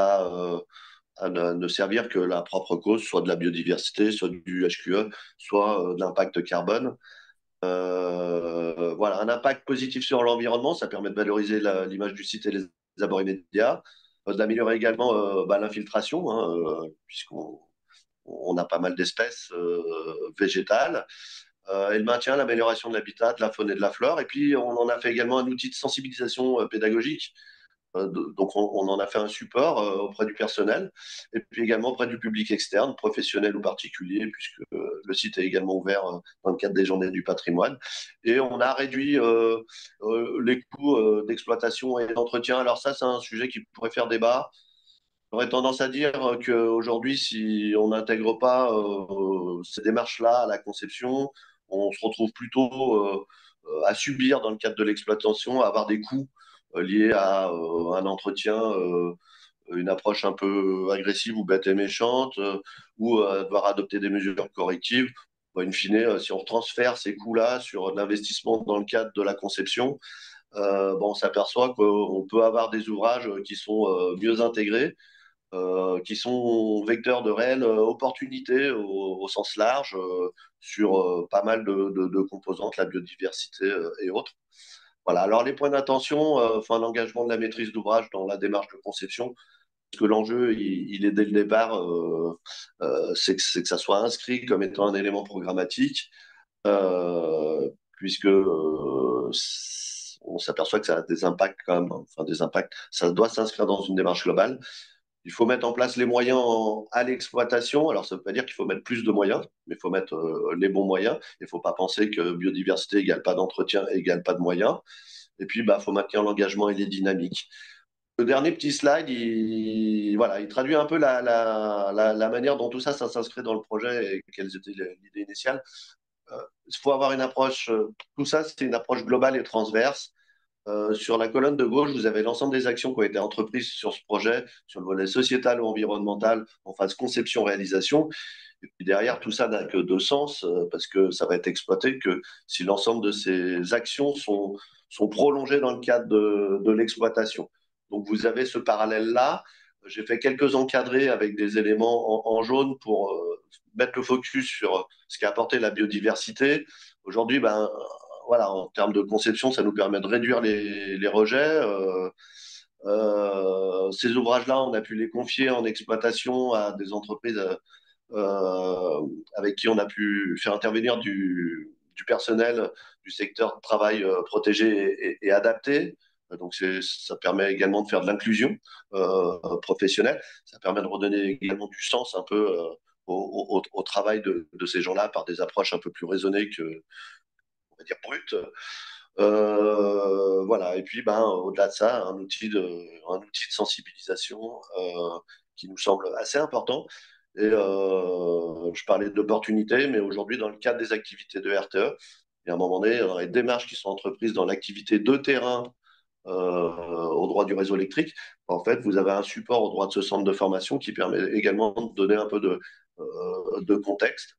à ne servir que la propre cause, soit de la biodiversité, soit du HQE, soit de l'impact carbone. Voilà, un impact positif sur l'environnement, ça permet de valoriser l'image du site et les abords immédiats, d'améliorer également l'infiltration, puisqu'on a pas mal d'espèces végétales, et le maintien, l'amélioration de l'habitat, de la faune et de la flore. Et puis, on en a fait également un outil de sensibilisation pédagogique. Donc, on en a fait un support auprès du personnel et puis également auprès du public externe, professionnel ou particulier, puisque le site est également ouvert dans le cadre des Journées du patrimoine. Et on a réduit les coûts d'exploitation et d'entretien. Alors ça, c'est un sujet qui pourrait faire débat. J'aurais tendance à dire qu'aujourd'hui, si on n'intègre pas ces démarches-là à la conception, on se retrouve plutôt à subir dans le cadre de l'exploitation, à avoir des coûts liés à un entretien, une approche un peu agressive ou bête et méchante, ou devoir adopter des mesures correctives. In fine, si on transfère ces coûts-là sur l'investissement dans le cadre de la conception, on s'aperçoit qu'on peut avoir des ouvrages qui sont mieux intégrés, qui sont vecteurs de réelles opportunités au sens large sur pas mal de composantes, la biodiversité et autres. Voilà. Alors les points d'attention, l'engagement de la maîtrise d'ouvrage dans la démarche de conception, parce que l'enjeu, il est dès le départ, c'est que ça soit inscrit comme étant un élément programmatique, puisque on s'aperçoit que ça a des impacts quand même, enfin des impacts, ça doit s'inscrire dans une démarche globale. Il faut mettre en place les moyens à l'exploitation. Alors, ça ne veut pas dire qu'il faut mettre plus de moyens, mais il faut mettre les bons moyens. Il ne faut pas penser que biodiversité égale pas d'entretien égale pas de moyens. Et puis, il faut maintenir l'engagement et les dynamiques. Le dernier petit slide, voilà, il traduit un peu la manière dont tout ça, ça s'inscrit dans le projet et quelles étaient l'idée initiale. Il faut avoir une approche, tout ça, c'est une approche globale et transverse. Sur la colonne de gauche, vous avez l'ensemble des actions qui ont été entreprises sur ce projet, sur le volet sociétal ou environnemental, en phase conception-réalisation. Et puis derrière, tout ça n'a que deux sens, parce que ça va être exploité que si l'ensemble de ces actions sont prolongées dans le cadre de l'exploitation. Donc vous avez ce parallèle-là. J'ai fait quelques encadrés avec des éléments en jaune pour mettre le focus sur ce qu'a apporté la biodiversité. Aujourd'hui, ben, voilà, en termes de conception, ça nous permet de réduire les rejets. Ces ouvrages-là, on a pu les confier en exploitation à des entreprises avec qui on a pu faire intervenir du personnel du secteur de travail protégé et adapté. Donc ça permet également de faire de l'inclusion professionnelle. Ça permet de redonner également du sens un peu au travail de ces gens-là par des approches un peu plus raisonnées que, on va dire, brutes. Voilà. Et puis, ben, au-delà de ça, un outil de sensibilisation qui nous semble assez important. Et je parlais d'opportunités, mais aujourd'hui, dans le cadre des activités de RTE, il y a un moment donné, dans les démarches qui sont entreprises dans l'activité de terrain au droit du réseau électrique, en fait, vous avez un support au droit de ce centre de formation qui permet également de donner un peu de contexte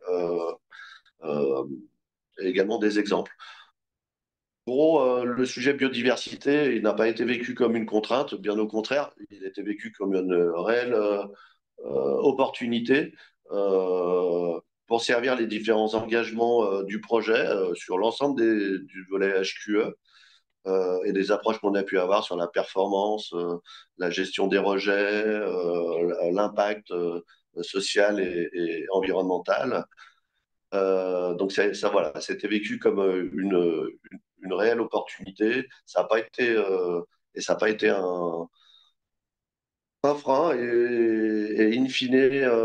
et également des exemples. En gros, le sujet biodiversité, il n'a pas été vécu comme une contrainte, bien au contraire, il a été vécu comme une réelle opportunité pour servir les différents engagements du projet sur l'ensemble du volet HQE et des approches qu'on a pu avoir sur la performance, la gestion des rejets, l'impact social et environnemental. Donc ça, voilà, c'était vécu comme une réelle opportunité. Ça n'a pas été et ça n'a pas été un frein et in fine,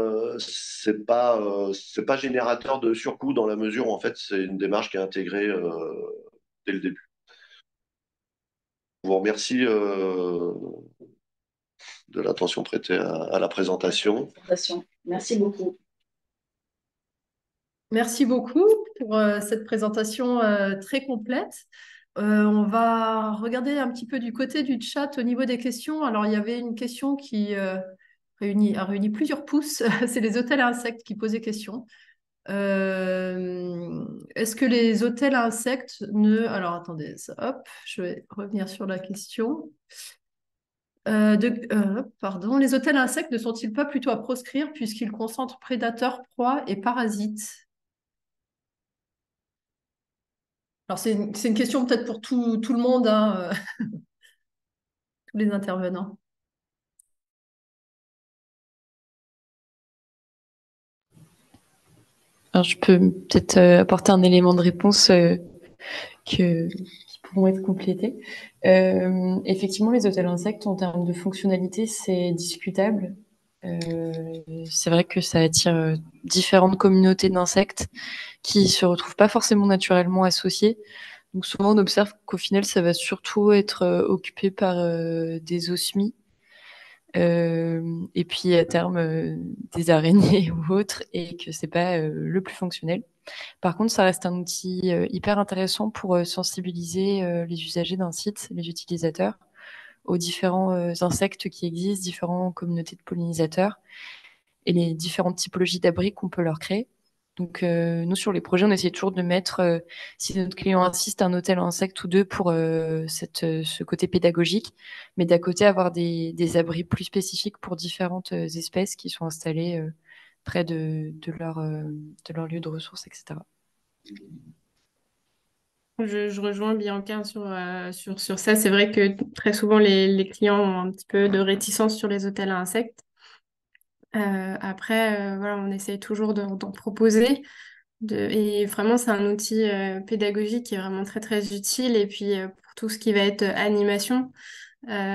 c'est pas générateur de surcoût dans la mesure où en fait c'est une démarche qui est intégrée dès le début. Je vous remercie de l'attention prêtée à la présentation. Merci beaucoup. Merci beaucoup pour cette présentation très complète. On va regarder un petit peu du côté du chat au niveau des questions. Alors, il y avait une question qui a réuni plusieurs pouces. C'est les hôtels à insectes qui posaient question. Est-ce que les hôtels à insectes ne... Alors, attendez, hop, je vais revenir sur la question. Pardon, les hôtels à insectes ne sont-ils pas plutôt à proscrire puisqu'ils concentrent prédateurs, proies et parasites? Alors, c'est une question peut-être pour tout le monde, hein, tous les intervenants. Alors, je peux peut-être apporter un élément de réponse qui pourront être complétés. Effectivement, les hôtels insectes, en termes de fonctionnalité, c'est discutable. C'est vrai que ça attire différentes communautés d'insectes qui se retrouvent pas forcément naturellement associées. Donc souvent, on observe qu'au final, ça va surtout être occupé par des osmies et puis à terme des araignées ou autres, et que c'est pas le plus fonctionnel. Par contre, ça reste un outil hyper intéressant pour sensibiliser les usagers d'un site, les utilisateurs, aux différents insectes qui existent, différentes communautés de pollinisateurs et les différentes typologies d'abris qu'on peut leur créer. Donc, nous, sur les projets, on essaie toujours de mettre, si notre client insiste, un hôtel à insectes ou deux pour ce côté pédagogique, mais d'à côté, avoir des abris plus spécifiques pour différentes espèces qui sont installées près de leur lieu de ressources, etc. Je rejoins Bianca sur ça. C'est vrai que très souvent, les clients ont un petit peu de réticence sur les hôtels à insectes. Après, voilà, on essaye toujours d'en proposer. Et vraiment, c'est un outil pédagogique qui est vraiment très, très utile. Et puis, pour tout ce qui va être animation,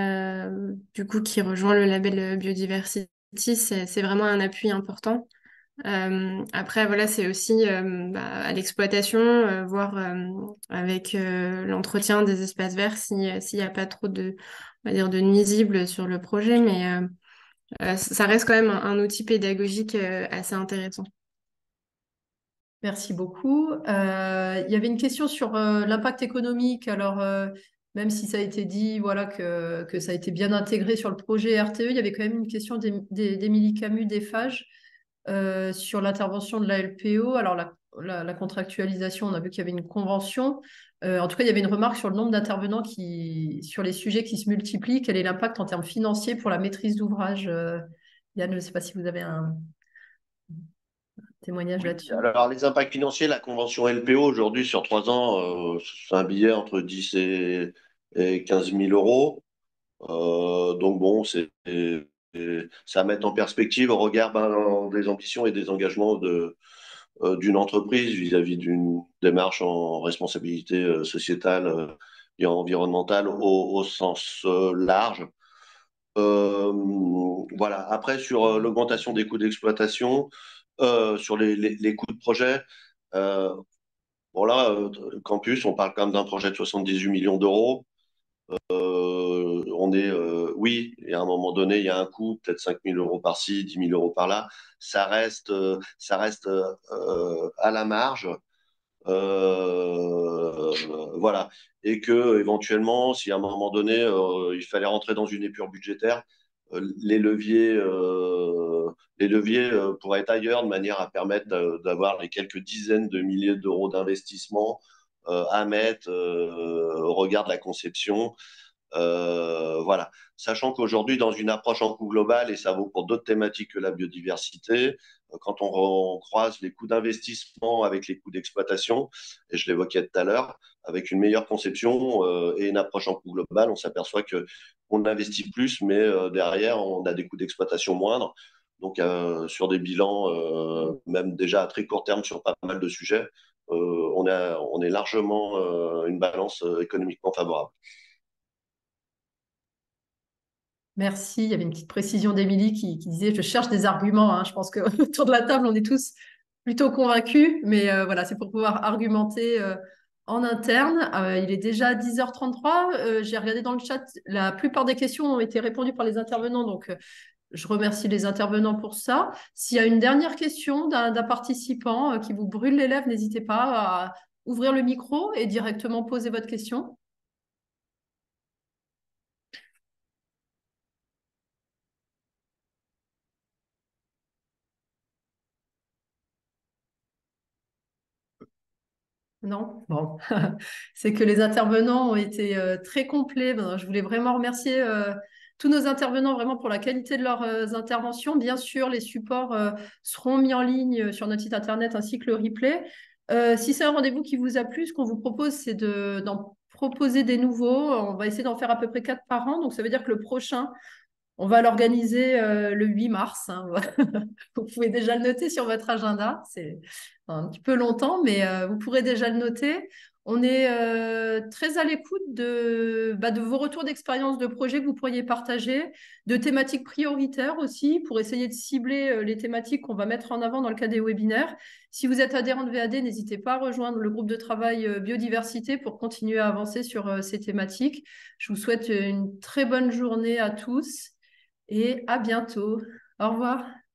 du coup, qui rejoint le label Biodiversity, c'est vraiment un appui important. Après, voilà, c'est aussi à l'exploitation, voir avec l'entretien des espaces verts s'il n'y a pas trop on va dire, de nuisibles sur le projet, mais ça reste quand même un outil pédagogique assez intéressant. Merci beaucoup. Il y avait une question sur l'impact économique. Alors, même si ça a été dit, voilà, que ça a été bien intégré sur le projet RTE, il y avait quand même une question d'Émilie Camus d'EFAGE sur l'intervention de la LPO. Alors, la contractualisation, on a vu qu'il y avait une convention. En tout cas, il y avait une remarque sur le nombre d'intervenants sur les sujets qui se multiplient. Quel est l'impact en termes financiers pour la maîtrise d'ouvrage? Yann, je ne sais pas si vous avez un témoignage Oui, là-dessus. alors les impacts financiers, la convention LPO aujourd'hui sur 3 ans, c'est un billet entre 10 et 15 000 euros. Donc bon, c'est à mettre en perspective au regard des ambitions et des engagements d'une entreprise vis-à-vis d'une démarche en responsabilité sociétale et environnementale au sens large. Voilà. Après, sur l'augmentation des coûts d'exploitation, sur les coûts de projet, euh, bon là, campus, on parle quand même d'un projet de 78 millions d'euros. Oui, et à un moment donné, il y a un coût, peut-être 5 000 euros par-ci, 10 000 euros par-là. Ça reste à la marge. Voilà. Et que éventuellement, si à un moment donné, il fallait rentrer dans une épure budgétaire, les leviers pourraient être ailleurs de manière à permettre d'avoir les quelques dizaines de milliers d'euros d'investissement à mettre au regard de la conception. Voilà. Sachant qu'aujourd'hui, dans une approche en coût global, et ça vaut pour d'autres thématiques que la biodiversité, quand on croise les coûts d'investissement avec les coûts d'exploitation, et je l'évoquais tout à l'heure, avec une meilleure conception et une approche en coût global, on s'aperçoit qu'on investit plus, mais derrière, on a des coûts d'exploitation moindres. Donc, sur des bilans, même déjà à très court terme sur pas mal de sujets, on est largement une balance économiquement favorable. Merci. Il y avait une petite précision d'Émilie qui disait, je cherche des arguments, hein. Je pense qu'autour de la table, on est tous plutôt convaincus, mais voilà, c'est pour pouvoir argumenter en interne. Il est déjà 10h33. J'ai regardé dans le chat, la plupart des questions ont été répondues par les intervenants, donc je remercie les intervenants pour ça. S'il y a une dernière question d'un participant qui vous brûle les lèvres, n'hésitez pas à ouvrir le micro et directement poser votre question. Non? Bon. C'est que les intervenants ont été très complets. Ben, je voulais vraiment remercier tous nos intervenants vraiment pour la qualité de leurs interventions. Bien sûr, les supports seront mis en ligne sur notre site internet ainsi que le replay. Si c'est un rendez-vous qui vous a plu, ce qu'on vous propose, c'est d'en proposer des nouveaux. On va essayer d'en faire à peu près 4 par an. Donc, ça veut dire que le prochain, on va l'organiser le 8 mars. Hein. Vous pouvez déjà le noter sur votre agenda. C'est un petit peu longtemps, mais vous pourrez déjà le noter. On est très à l'écoute de vos retours d'expérience de projets que vous pourriez partager, de thématiques prioritaires aussi, pour essayer de cibler les thématiques qu'on va mettre en avant dans le cadre des webinaires. Si vous êtes adhérent de VAD, n'hésitez pas à rejoindre le groupe de travail biodiversité pour continuer à avancer sur ces thématiques. Je vous souhaite une très bonne journée à tous et à bientôt. Au revoir.